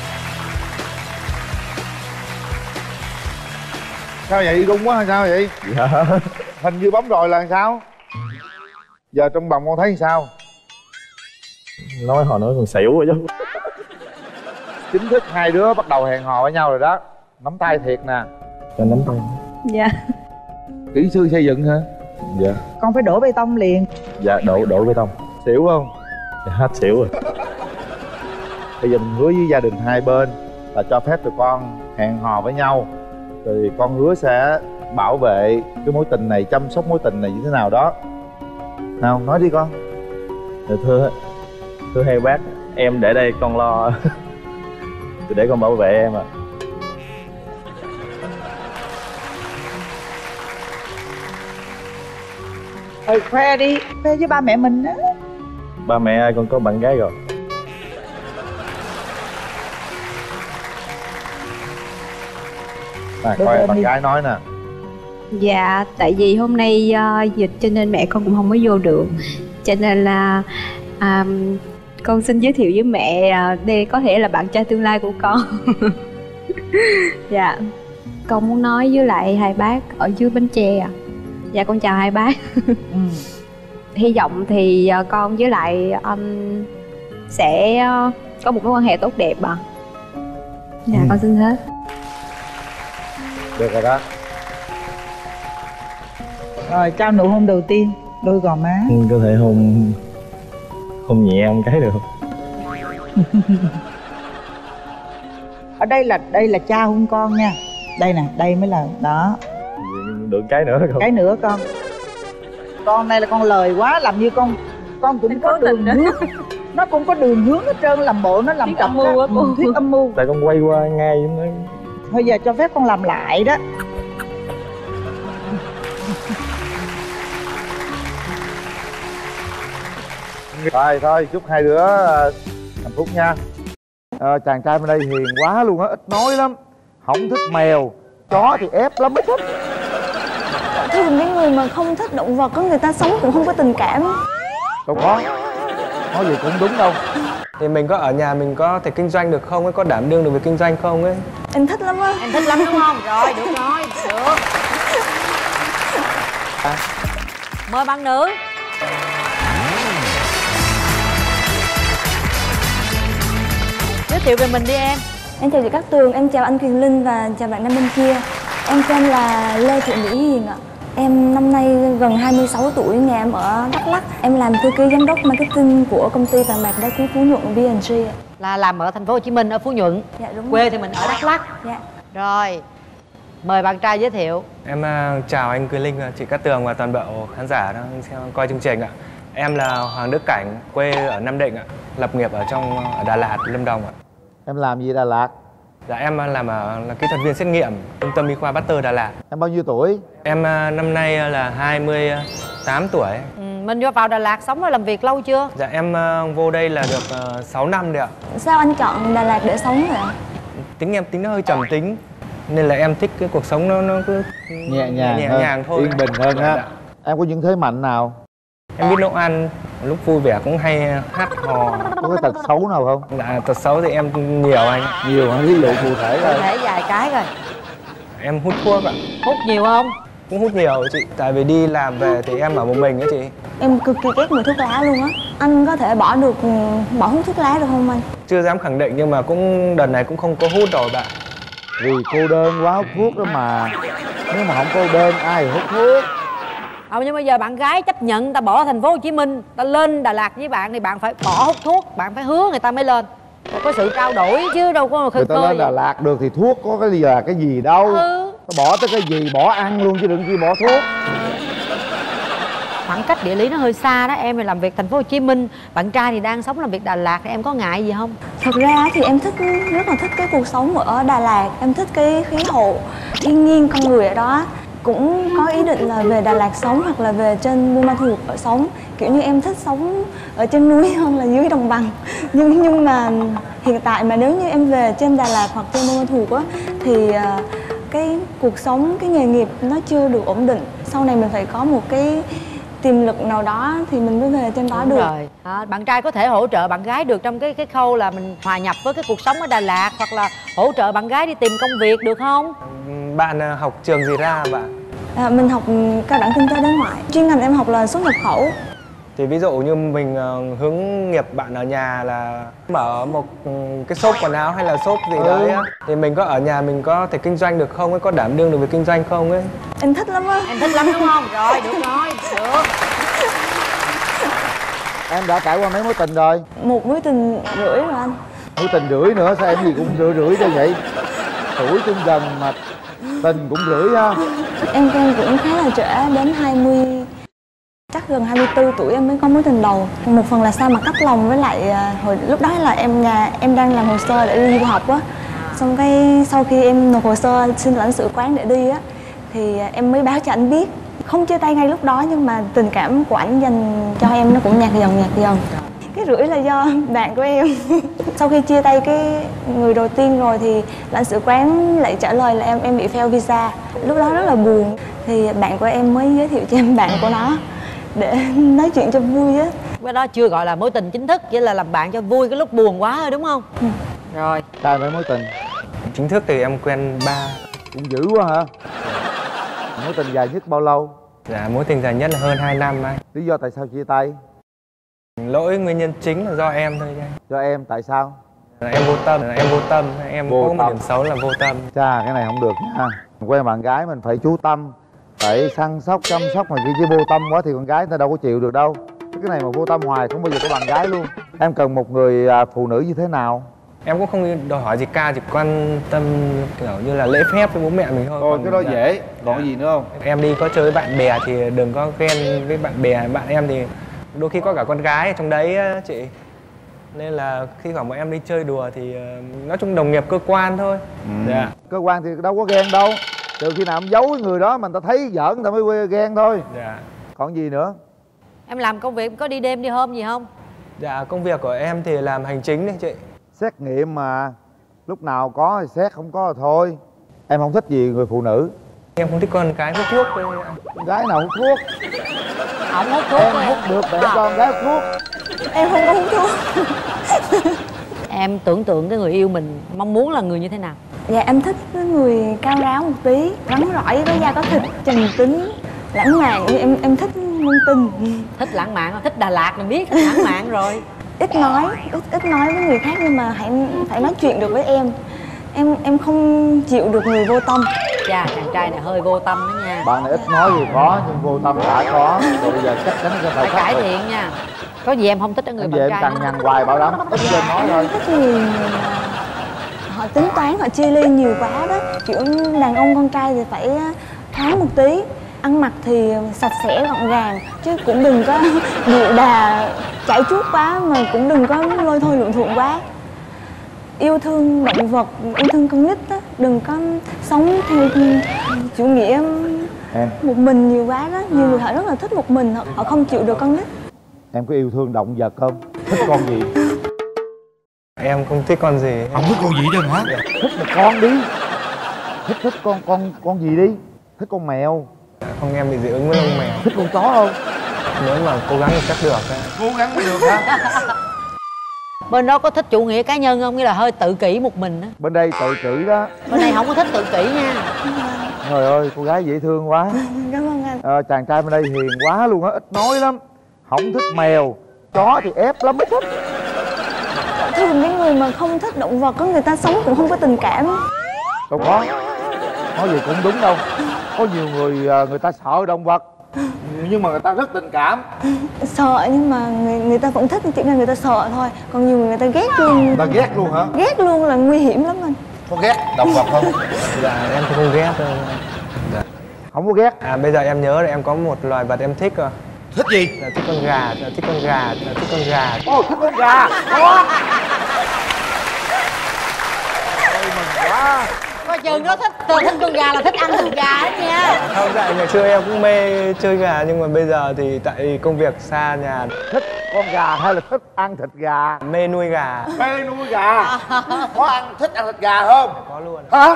Sao vậy, rung quá hay sao vậy? Dạ. Hình như bấm rồi là sao? Giờ trong lòng con thấy sao? Nói hồi nói còn xỉu rồi chứ. Chính thức hai đứa bắt đầu hẹn hò với nhau rồi đó. Nắm tay thiệt nè. Cho nắm tay. Dạ. Kỹ sư xây dựng hả? Dạ. Con phải đổ bê tông liền. Dạ đổ đổ bê tông. Xỉu không? Dạ hết xỉu rồi. Bây giờ mình hứa với gia đình hai bên là cho phép tụi con hẹn hò với nhau. Rồi con hứa sẽ bảo vệ cái mối tình này, chăm sóc mối tình này như thế nào đó. Nào nói đi con. Dạ, thưa thưa hai bác, em để đây con lo. Để con bảo vệ em à. Thôi khoe đi, khoe với ba mẹ mình á. Ba mẹ ơi, con có bạn gái rồi. À, coi bạn gái nói nè. Dạ, tại vì hôm nay uh, dịch cho nên mẹ con cũng không có vô được. Cho nên là um, con xin giới thiệu với mẹ, uh, đây có thể là bạn trai tương lai của con. Dạ. Con muốn nói với lại hai bác ở dưới Bến Tre à. Dạ con chào hai bác. Ừ. Hy vọng thì uh, con với lại anh sẽ uh, có một mối quan hệ tốt đẹp ạ. À. Dạ ừ. Con xin hết. Được rồi đó. Rồi trao nụ hôn đầu tiên, đôi gò má. Ừ, có thể hôn hôn nhẹ một cái được không? Ở đây là đây là cha hôn con nha. Đây nè, đây mới là đó. Được cái nữa không? Cái nữa con. Con này là con lời quá, làm như con con cũng có đường hướng, nó cũng có đường hướng hết trơn, làm bộ nó làm trật mưu á cô. thuyết âm mưu. Tại con quay qua ngay mới. Thôi giờ cho phép con làm lại đó. Rồi thôi chúc hai đứa hạnh phúc nha. À, chàng trai bên đây hiền quá luôn á, ít nói lắm, không thích mèo chó thì ép lắm mới thích. Thường mấy người mà không thích động vật có người ta sống cũng không có tình cảm. Đâu có, nói gì cũng đúng đâu. Thì mình có ở nhà mình có thể kinh doanh được không ấy, có đảm đương được việc kinh doanh không ấy. Em thích lắm á. Em thích lắm đúng không? Rồi được rồi, được. À. Mời bạn nữ. Giới thiệu về mình đi em. Em chào chị Cát Tường, em chào anh Quyền Linh và chào bạn nam bên kia. Em tên là Lê Thị Mỹ Hiền ạ. Em năm nay gần hai mươi sáu tuổi, nhà em ở Đắk Lắk. Em làm thư ký giám đốc marketing của công ty vàng bạc đá quý Phú Nhuận vê en giê. Là làm ở thành phố Hồ Chí Minh, ở Phú Nhuận. Dạ đúng. Quê thì mình ở Đắk Lắk. Dạ. Rồi. Mời bạn trai giới thiệu. Em uh, chào anh Quyền Linh, chị Cát Tường và toàn bộ khán giả đang xem coi chương trình ạ. Em là Hoàng Đức Cảnh, quê ở Nam Định ạ, lập nghiệp ở trong ở Đà Lạt, Lâm Đồng ạ. Em làm gì Đà Lạt? Dạ em làm ở là kỹ thuật viên xét nghiệm trung tâm y khoa Baxter Đà Lạt. Em bao nhiêu tuổi? Em năm nay là hai mươi tám tuổi. Ừ, mình vô vào Đà Lạt sống và làm việc lâu chưa? Dạ em vô đây là được sáu năm rồi ạ. Sao anh chọn Đà Lạt để sống vậy ạ? Tính em tính nó hơi trầm tính nên là em thích cái cuộc sống nó nó cứ nhẹ nhàng, nhẹ hơn, nhàng thôi, yên bình hơn dạ, ha. dạ. Em có những thế mạnh nào? Em biết nấu ăn, lúc vui vẻ cũng hay hát hò. Có cái tật xấu nào không? Dạ tật xấu thì em nhiều anh. Nhiều hả? Ví dụ cụ thể Cụ coi. thể vài cái rồi. Em hút thuốc ạ. Hút nhiều không? Cũng hút nhiều chị. Tại vì đi làm về thì em ở một mình á chị. Em cực kỳ ghét mùi thuốc lá luôn á. Anh có thể bỏ được bỏ hút thuốc lá được không anh? Chưa dám khẳng định nhưng mà cũng đợt này cũng không có hút rồi bạn. Vì cô đơn quá hút thuốc đó mà. Nếu mà không cô đơn ai hút thuốc. Ờ nhưng bây giờ bạn gái chấp nhận ta bỏ thành phố Hồ Chí Minh, ta lên Đà Lạt với bạn thì bạn phải bỏ hút thuốc, bạn phải hứa người ta mới lên. Phải có sự trao đổi chứ đâu có khơi người ta lên Đà Lạt được thì thuốc có cái gì là cái gì đâu. Ừ. Nó bỏ tới cái gì bỏ ăn luôn chứ đừng chi bỏ thuốc. Khoảng cách địa lý nó hơi xa đó, em thì làm việc thành phố Hồ Chí Minh, bạn trai thì đang sống làm việc Đà Lạt, thì em có ngại gì không? Thật ra thì em thích rất là thích cái cuộc sống ở Đà Lạt, em thích cái khí hậu thiên nhiên con người ở đó. Cũng có ý định là về Đà Lạt sống hoặc là về trên Buôn Ma Thuột ở sống. Kiểu như em thích sống ở trên núi hơn là dưới đồng bằng. Nhưng nhưng mà hiện tại mà nếu như em về trên Đà Lạt hoặc trên Buôn Ma Thuột á thì uh, cái cuộc sống, cái nghề nghiệp nó chưa được ổn định. Sau này mình phải có một cái tiềm lực nào đó thì mình mới về trên đó Đúng được. Rồi. À, bạn trai có thể hỗ trợ bạn gái được trong cái cái khâu là mình hòa nhập với cái cuộc sống ở Đà Lạt, hoặc là hỗ trợ bạn gái đi tìm công việc được không? Bạn học trường gì ra bạn? À, mình học cao đẳng kinh tế đối ngoại. Chuyên ngành em học là xuất nhập khẩu. Thì ví dụ như mình uh, hướng nghiệp bạn ở nhà là mở một cái shop quần áo hay là shop gì ừ. đấy á, thì mình có ở nhà mình có thể kinh doanh được không ấy, có đảm đương được việc kinh doanh không ấy? Em thích lắm á. Em thích lắm đúng không? Rồi được rồi, được. Em đã trải qua mấy mối tình rồi? Một mối tình rưỡi rồi anh. Mối tình rưỡi nữa sao em gì cũng rưỡi rưỡi cho vậy? Tuổi chung gần mà tình cũng rưỡi ha. Em quen cũng khá là trễ, đến hai mươi, chắc gần hai mươi tư tuổi em mới có mối tình đầu. Một phần là sao mà cách lòng, với lại hồi lúc đó là em nhà em đang làm hồ sơ để đi du học á. Xong cái sau khi em nộp hồ sơ xin lãnh sự quán để đi á thì em mới báo cho anh biết. Không chia tay ngay lúc đó nhưng mà tình cảm của anh dành cho em nó cũng nhạt dần nhạt dần. Cái rưỡi là do bạn của em. Sau khi chia tay cái người đầu tiên rồi thì lãnh sự quán lại trả lời là em em bị fail visa. Lúc đó rất là buồn. Thì bạn của em mới giới thiệu cho em bạn của nó để nói chuyện cho vui á. Cái đó chưa gọi là mối tình chính thức, chỉ là làm bạn cho vui cái lúc buồn quá thôi đúng không? Ừ. Rồi. Sao mấy mối tình? Chính thức thì em quen ba. Cũng dữ quá hả? Mối tình dài nhất bao lâu? Dạ mối tình dài nhất là hơn hai năm anh. Lý do tại sao chia tay? Lỗi nguyên nhân chính là do em thôi anh. Do em tại sao? Là em vô tâm, là em vô tâm, em vô có một điểm xấu là vô tâm. Chà cái này không được nha. Quen bạn gái mình phải chú tâm, phải săn sóc chăm sóc, mà khi chứ vô tâm quá thì con gái người ta đâu có chịu được đâu. Cái này mà vô tâm hoài không bao giờ có bạn gái luôn. Em cần một người phụ nữ như thế nào? Em cũng không đòi hỏi gì cao, chỉ quan tâm kiểu như là lễ phép với bố mẹ mình thôi. Thôi cái đó dễ, còn gì nữa không? Em đi có chơi với bạn bè thì đừng có ghen với bạn bè. Bạn em thì đôi khi có cả con gái ở trong đấy á, chị. Nên là khi khoảng bọn em đi chơi đùa thì uh, nói chung đồng nghiệp cơ quan thôi. Ừ. Dạ. Cơ quan thì đâu có ghen đâu, trừ khi nào em giấu cái người đó mà người ta thấy giỡn người ta mới ghen thôi. Dạ. Còn gì nữa? Em làm công việc có đi đêm đi hôm gì không? Dạ, công việc của em thì làm hành chính đấy chị. Xét nghiệm mà, lúc nào có thì xét, không có thì thôi. Em không thích gì người phụ nữ? Em không thích con gái hút thuốc. Con gái nào hút thuốc? Không hút thuốc. Em hút được, để à. Con gái hút thuốc. Em không có hút thuốc. Em tưởng tượng cái người yêu mình mong muốn là người như thế nào? Dạ em thích cái người cao ráo một tí, rắn rỏi, có da có thịt, trầm tính, lãng mạn. Em em thích ngôn tình. Thích lãng mạn, thích Đà Lạt mình biết lãng mạn rồi. Ít nói, ít ít nói với người khác nhưng mà hãy phải nói chuyện được với em. Em em không chịu được người vô tâm. Chà, chàng trai này hơi vô tâm đó nha. Bạn này ít nói thì có, nhưng vô tâm đã có. Rồi bây giờ chắc chắn sẽ phải cải thiện nha. Có gì em không thích ở người em bạn về trai em cằn nhằn hoài bảo đảm ít lên nói thôi. Thích người họ tính toán, họ chia ly nhiều quá đó. Kiểu đàn ông con trai thì phải thoáng một tí, ăn mặc thì sạch sẽ gọn gàng, chứ cũng đừng có điệu đà chảy chuốt quá, mà cũng đừng có lôi thôi luộn thuộn quá. Yêu thương động vật, yêu thương con nít á, đừng có sống theo chủ nghĩa em. một mình nhiều quá đó. Nhiều người họ rất là thích một mình, họ, họ không chịu được con nít. Em có yêu thương động vật không? Thích con gì? Em không thích con gì. Không thích con gì đâu hả? Thích một con đi. Thích thích con con con gì đi. Thích con mèo. Không, em bị dị ứng với lông mèo. Thích con chó không? Nếu mà cố gắng thì chắc được. Cố gắng mới được hả? Bên đó có thích chủ nghĩa cá nhân không? Nghĩa là hơi tự kỷ một mình á. Bên đây tự kỷ đó. Bên đây không có thích tự kỷ nha. Trời ơi, cô gái dễ thương quá. Cảm ơn anh. à, Chàng trai bên đây hiền quá luôn á, ít nói lắm. Không thích mèo, chó thì ép lắm mới thích. Thường cái người mà không thích động vật có người ta sống cũng không có tình cảm. Đâu có, nói gì cũng đúng đâu. Có nhiều người người ta sợ động vật nhưng mà người ta rất tình cảm. Sợ nhưng mà người, người ta vẫn thích, chỉ là người ta sợ thôi. Còn nhiều người, người ta ghét luôn. Người ta ghét luôn hả? Ghét luôn là nguy hiểm lắm anh. Có ghét động vật không? Dạ em không ghét đâu. Dạ. Không có ghét. À bây giờ em nhớ là em có một loài vật em thích rồi. Thích gì? Là thích con gà, là thích con gà, là thích con gà. Ồ, thích con gà. Có. Ôi mừng quá. Coi chừng nó thích thích con gà là thích ăn thịt gà hết nha. Không, tại ngày xưa em cũng mê chơi gà nhưng mà bây giờ thì tại công việc xa nhà. Thích con gà hay là thích ăn thịt gà? Mê nuôi gà. Mê nuôi gà. Có ăn thích ăn thịt gà không? Có luôn. Hả?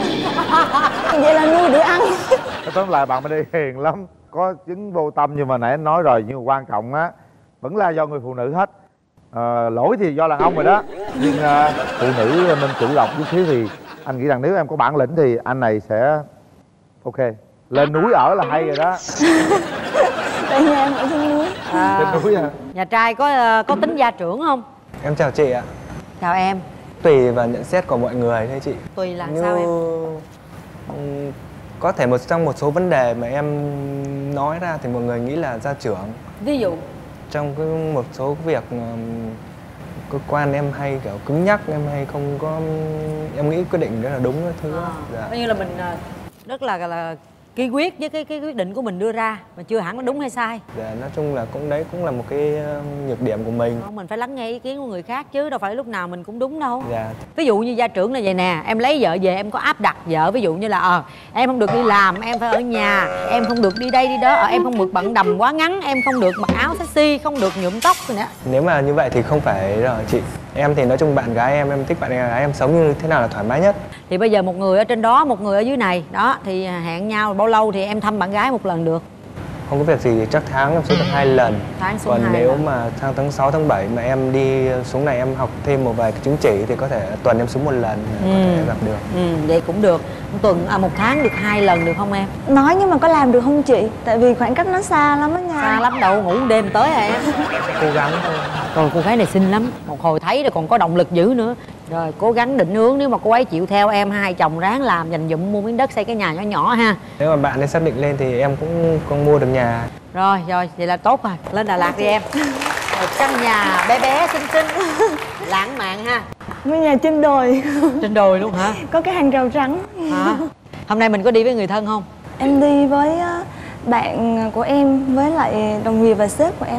Vậy là nuôi để ăn. Tóm lại bạn bên đây hiền lắm, có chứng vô tâm, nhưng mà nãy anh nói rồi, nhưng mà quan trọng á vẫn là do người phụ nữ hết. À, lỗi thì do đàn ông rồi đó, nhưng uh, phụ nữ nên chủ động chút xíu. Thì anh nghĩ rằng nếu em có bản lĩnh thì anh này sẽ ok. Lên núi ở là hay rồi đó. Tại nhà em ở trên núi. À, trên núi hả? Nhà trai có có tính gia trưởng không? Em chào chị ạ. Chào em. Tùy vào nhận xét của mọi người thôi chị. Tùy là như... sao em? Um, có thể một trong một số vấn đề mà em nói ra thì mọi người nghĩ là gia trưởng. Ví dụ? Trong cái một số việc um, cơ quan em hay kiểu cứng nhắc, em hay không có, em nghĩ quyết định đó là đúng cái thứ. À, dạ. Coi như là mình rất là là kiên quyết với cái cái quyết định của mình đưa ra mà chưa hẳn nó đúng hay sai. Dạ, nói chung là cũng đấy cũng là một cái nhược điểm của mình. Không, mình phải lắng nghe ý kiến của người khác chứ đâu phải lúc nào mình cũng đúng đâu. Dạ. Ví dụ như gia trưởng là vậy nè, em lấy vợ về em có áp đặt vợ, ví dụ như là ờ à, em không được đi làm, em phải ở nhà, em không được đi đây đi đó, à, em không được bận đầm quá ngắn, em không được mặc áo sexy, không được nhuộm tóc rồi nữa. Nếu mà như vậy thì không phải rồi chị. Em thì nói chung bạn gái em, em thích bạn gái em sống như thế nào là thoải mái nhất. Thì bây giờ một người ở trên đó, một người ở dưới này đó, thì hẹn nhau bao lâu thì em thăm bạn gái một lần được? Không có việc gì thì chắc tháng em xuống được hai lần. Tháng xuống Còn hai nếu lần. mà sang tháng sáu, tháng bảy mà em đi xuống này em học thêm một vài cái chứng chỉ thì có thể tuần em xuống một lần ừ. có thể gặp được. Ừ, vậy cũng được. Một tuần à, một tháng được hai lần được không em? Nói nhưng mà có làm được không chị? Tại vì khoảng cách nó xa lắm á nha. Xa lắm đâu, ngủ một đêm tới à em. Cố gắng thôi. Rồi cô gái này xinh lắm, một hồi thấy rồi còn có động lực dữ nữa. Rồi cố gắng định hướng, nếu mà cô ấy chịu theo em, hai chồng ráng làm dành dụm mua miếng đất xây cái nhà nhỏ nhỏ ha. Nếu mà bạn ấy xác định lên thì em cũng không mua được nhà. Rồi rồi, vậy là tốt rồi, lên Đà Lạt đi em. Một căn nhà bé bé xinh xinh, lãng mạn ha. Ngôi nhà trên đồi. Trên đồi luôn hả? Có cái hàng rào trắng. Hả? Hôm nay mình có đi với người thân không? Em đi với bạn của em, với lại đồng nghiệp và sếp của em.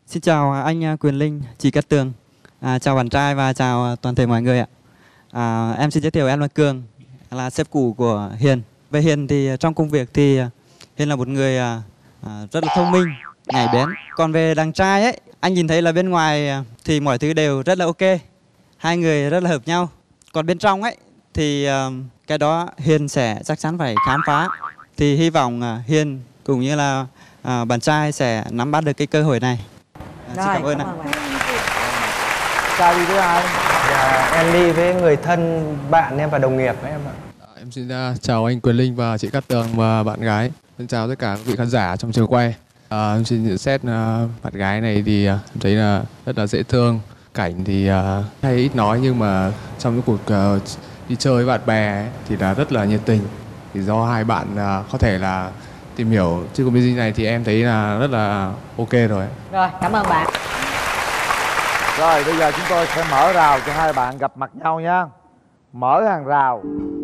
Xin chào anh Quyền Linh, chị Cát Tường, à, chào bạn trai và chào toàn thể mọi người ạ. À, em xin giới thiệu em là Cường, là sếp cũ của Hiền. Về Hiền thì trong công việc thì Hiền là một người à, rất là thông minh, nhạy bén. Còn về đàn trai ấy, anh nhìn thấy là bên ngoài thì mọi thứ đều rất là ok, hai người rất là hợp nhau. Còn bên trong ấy thì uh, cái đó Hiền sẽ chắc chắn phải khám phá. Thì hy vọng uh, Hiền cũng như là uh, bạn trai sẽ nắm bắt được cái cơ hội này. Uh, Rồi, xin cảm ơn ạ. Trai đi với ai? Dạ, em đi với người thân, bạn em và đồng nghiệp ấy em ạ. Em xin uh, chào anh Quyền Linh và chị Cát Tường và bạn gái. Xin chào tất cả các vị khán giả trong trường quay. Uh, em xin nhận xét uh, bạn gái này thì uh, em thấy là rất là dễ thương. Cảnh thì uh, hay ít nói nhưng mà trong những cuộc uh, đi chơi với bạn bè ấy, thì là rất là nhiệt tình. Thì do hai bạn uh, có thể là tìm hiểu chứ còn business này thì em thấy là rất là ok rồi. Rồi, cảm ơn bạn. Rồi bây giờ chúng tôi sẽ mở rào cho hai bạn gặp mặt nhau nha. Mở hàng rào.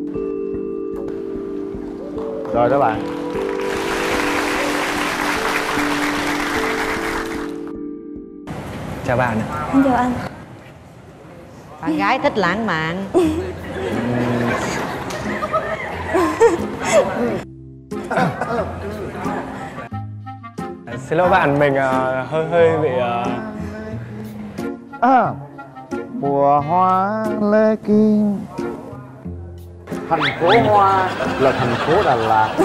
Rồi đó bạn. Chào bạn ạ. Em chào anh. Bạn gái thích lãng mạn. Xin lỗi bạn, mình uh, hơi hơi bị uh... à, mùa hoa lê kim, thành phố hoa là thành phố Đà Lạt.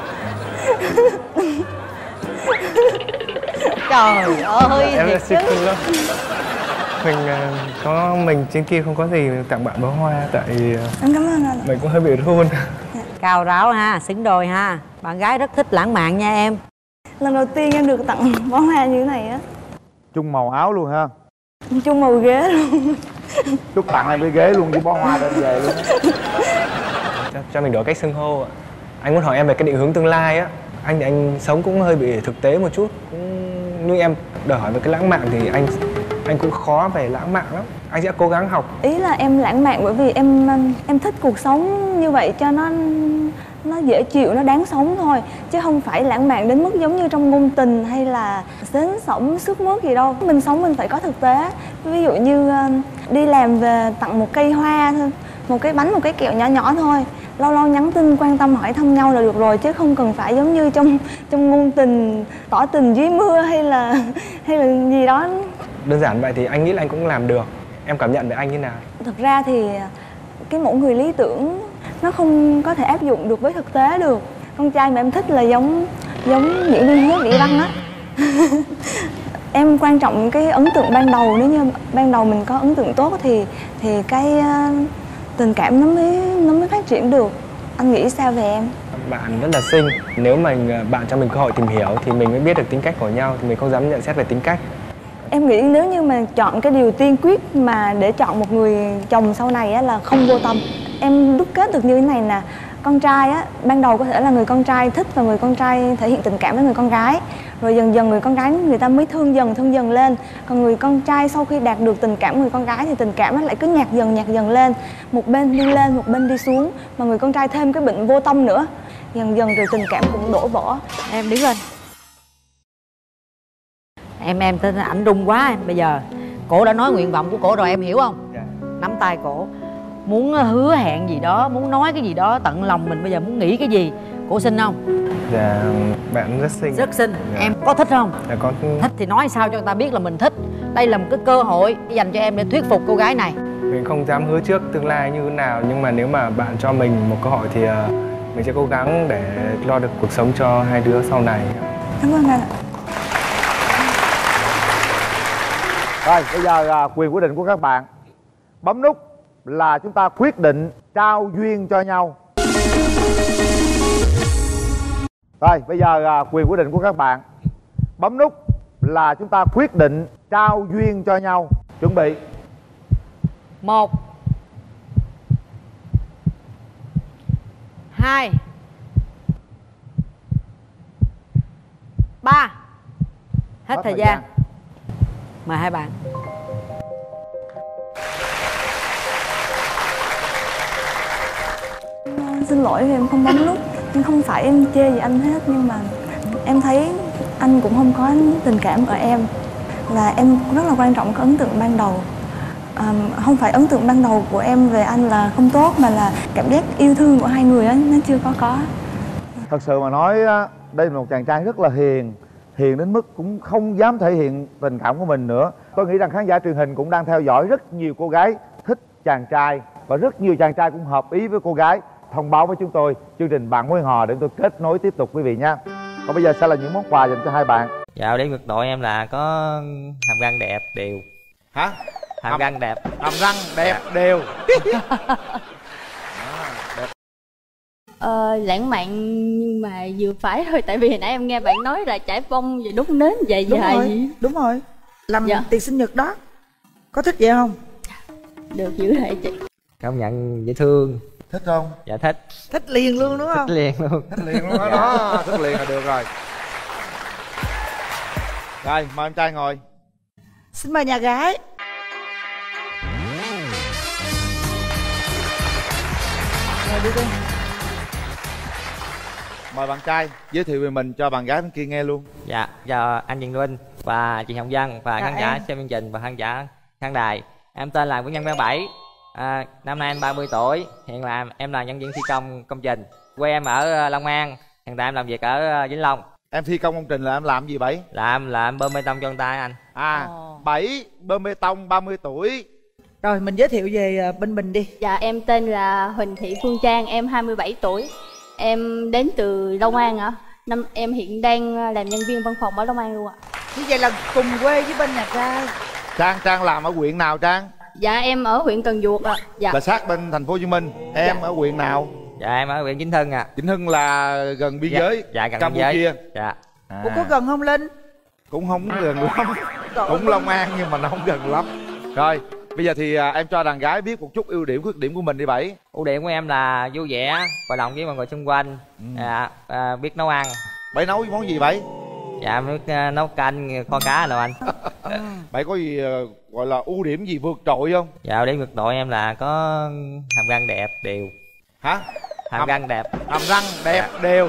Trời ơi, em thiệt xin chứ. lỗi. Mình uh, có mình trên kia không có gì tặng bạn bó hoa tại uh, Em cảm ơn anh. mình cũng hơi bị run. Cao ráo ha, xứng đôi ha. Bạn gái rất thích lãng mạn nha em. Lần đầu tiên em được tặng bó hoa như thế này á. Chung màu áo luôn ha. Chung màu ghế luôn. Chúc tặng em cái ghế luôn với bó hoa đem về luôn. cho, cho mình đổi cách xưng hô ạ. Anh muốn hỏi em về cái định hướng tương lai á. Anh thì anh sống cũng hơi bị thực tế một chút. Cũng như em đòi hỏi về cái lãng mạn thì anh anh cũng khó về lãng mạn lắm. Anh sẽ cố gắng học. Ý là em lãng mạn bởi vì em em thích cuộc sống như vậy cho nó nó dễ chịu, nó đáng sống thôi, chứ không phải lãng mạn đến mức giống như trong ngôn tình hay là xến xỏng sức mướt gì đâu. Mình sống mình phải có thực tế. Ví dụ như đi làm về tặng một cây hoa thôi, một cái bánh, một cái kẹo nhỏ nhỏ thôi, lâu lâu nhắn tin quan tâm hỏi thăm nhau là được rồi, chứ không cần phải giống như trong trong ngôn tình tỏ tình dưới mưa hay là hay là gì đó. Đơn giản vậy thì anh nghĩ là anh cũng làm được. Em cảm nhận về anh như nào? Thực ra thì cái mẫu người lý tưởng nó không có thể áp dụng được với thực tế được. Con trai mà em thích là giống giống diễn viên hát đĩa văn á. Em quan trọng cái ấn tượng ban đầu, nếu như ban đầu mình có ấn tượng tốt thì thì cái uh, tình cảm nó mới nó mới phát triển được. Anh nghĩ sao về em? Bạn rất là xinh. Nếu mà bạn cho mình cơ hội tìm hiểu thì mình mới biết được tính cách của nhau, thì mình không dám nhận xét về tính cách. Em nghĩ nếu như mà chọn cái điều tiên quyết mà để chọn một người chồng sau này á, là không vô tâm. Em đúc kết được như thế này nè. Con trai á, ban đầu có thể là người con trai thích và người con trai thể hiện tình cảm với người con gái. Rồi dần dần người con gái người ta mới thương dần thương dần lên. Còn người con trai sau khi đạt được tình cảm của người con gái thì tình cảm nó lại cứ nhạt dần nhạt dần lên. Một bên đi lên, một bên đi xuống. Mà người con trai thêm cái bệnh vô tâm nữa. Dần dần rồi tình cảm cũng đổ vỡ. Em đứng lên. Em em tên ảnh rung quá em. Bây giờ cổ đã nói nguyện vọng của cổ rồi, em hiểu không? Dạ. Nắm tay cổ. Muốn hứa hẹn gì đó, muốn nói cái gì đó tận lòng mình, bây giờ muốn nghĩ cái gì. Cổ xinh không? Dạ, bạn rất xinh. Rất xinh. Dạ. Em có thích không? Dạ, con thích thì nói sao cho người ta biết là mình thích. Đây là một cái cơ hội dành cho em để thuyết phục cô gái này. Mình không dám hứa trước tương lai như thế nào, nhưng mà nếu mà bạn cho mình một cơ hội thì uh, mình sẽ cố gắng để lo được cuộc sống cho hai đứa sau này. Cảm ơn anh ạ. Rồi bây giờ là quyền quyết định của các bạn. Bấm nút là chúng ta quyết định trao duyên cho nhau. Rồi bây giờ là quyền quyết định của các bạn. Bấm nút là chúng ta quyết định trao duyên cho nhau. Chuẩn bị. Một, hai, ba. Hết, Hết thời, thời gian. gian Mời hai bạn. Xin lỗi vì em không bấm nút. Nhưng không phải em chê gì anh hết, nhưng mà em thấy anh cũng không có tình cảm ở em. là em rất là quan trọng cái ấn tượng ban đầu. À, không phải ấn tượng ban đầu của em về anh là không tốt, mà là cảm giác yêu thương của hai người á, nó chưa có có. Thật sự mà nói đây là một chàng trai rất là hiền, hiền đến mức cũng không dám thể hiện tình cảm của mình nữa. Tôi nghĩ rằng khán giả truyền hình cũng đang theo dõi rất nhiều cô gái thích chàng trai, và rất nhiều chàng trai cũng hợp ý với cô gái. Thông báo với chúng tôi chương trình Bạn Mối Hò để tôi kết nối tiếp tục quý vị nha. Còn bây giờ sẽ là những món quà dành cho hai bạn. Dạ, điểm ngược đội em là có hàm răng đẹp đều. Hả? Hàm, hàm răng đẹp. Hàm răng đẹp đều. Ờ, lãng mạn nhưng mà vừa phải thôi. Tại vì hồi nãy em nghe bạn nói là trải bông và đốt nến dài Đúng dài rồi, gì. đúng rồi. Làm Dạ. tiệc sinh nhật đó. Có thích vậy không? Được dữ hệ chị. Công nhận dễ thương. Thích không? Dạ thích. Thích liền luôn đúng không? Thích liền luôn. Thích liền luôn đó, đó. Thích liền là được rồi. Rồi, mời em trai ngồi. Xin mời nhà gái. Ngồi đi đi. Mời bạn trai giới thiệu về mình cho bạn gái bên kia nghe luôn. Dạ, chào anh Diền Linh và chị Hồng Vân và Chào khán giả em. xem chương trình và khán giả khán đài. Em tên là Nguyễn Văn Văn Bảy. À, năm nay em ba mươi tuổi, hiện là em là nhân viên thi công công trình. Quê em ở Long An, hiện tại em làm việc ở Vĩnh Long. Em thi công công trình là em làm gì Bảy? Làm là em bơm bê tông cho người ta anh. À, Bảy bơm bê tông, ba mươi tuổi. Rồi mình giới thiệu về bên mình đi. Dạ, em tên là Huỳnh Thị Phương Trang, em hai mươi bảy tuổi. Em đến từ Long An ạ. Năm em hiện đang làm nhân viên văn phòng ở Long An luôn ạ. Như vậy là cùng quê với bên nhà trai. Trang Trang làm ở huyện nào Trang? Dạ, em ở huyện Cần Duộc ạ. Dạ. Là sát bên thành phố Hồ Chí Minh. Em Dạ. ở huyện nào? Dạ, em ở huyện Vĩnh Hưng ạ. Vĩnh Hưng là gần biên Dạ, giới. dạ, gần biên Campuchia. giới. Dạ. À. Ủa có gần không Linh? Cũng không gần lắm. Cũng Long An nhưng mà nó không gần lắm. Rồi, bây giờ thì à, em cho đàn gái biết một chút ưu điểm khuyết điểm của mình đi Bảy. Ưu điểm của em là vui vẻ, hòa đồng với mọi người xung quanh. Ừ. Dạ, à, biết nấu ăn. Bảy nấu món gì Bảy? Dạ, em biết uh, nấu canh, kho cá nào anh. Bảy có gì uh, gọi là ưu điểm gì vượt trội không? Dạ, ưu điểm ngược đội em là có hàm răng đẹp đều. Hả? Hàm, Hàm- răng đẹp. Hàm răng đẹp Dạ. đều.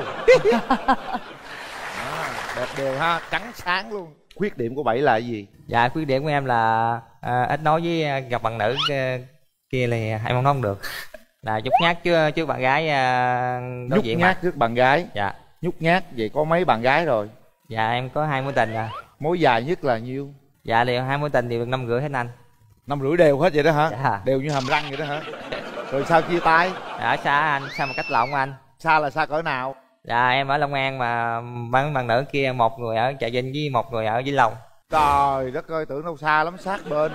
À, đẹp đều ha, trắng sáng luôn. Khuyết điểm của Bảy là gì? Dạ, khuyết điểm của em là à, ít nói với à, gặp bạn nữ à, kia là em không nói không được. Là nhút nhát chứ trước bạn gái à, đối Nhút diện nhát mặt. trước bạn gái. Dạ. Nhút nhát, vậy có mấy bạn gái rồi? Dạ, em có hai mối tình à. Mối dài nhất là nhiêu? Dạ, đều hai mối tình đều được năm rưỡi hết anh. Năm rưỡi đều hết vậy đó hả? Dạ. Đều như hàm răng vậy đó hả? Rồi sao chia tay? Dạ, ở xa anh, xa một cách lộn anh. Xa là xa cỡ nào? Dạ, em ở Long An mà bạn bạn nữ kia một người ở Trà Vinh với một người ở Vĩnh Long. Trời đất ơi, tưởng đâu xa lắm, sát bên.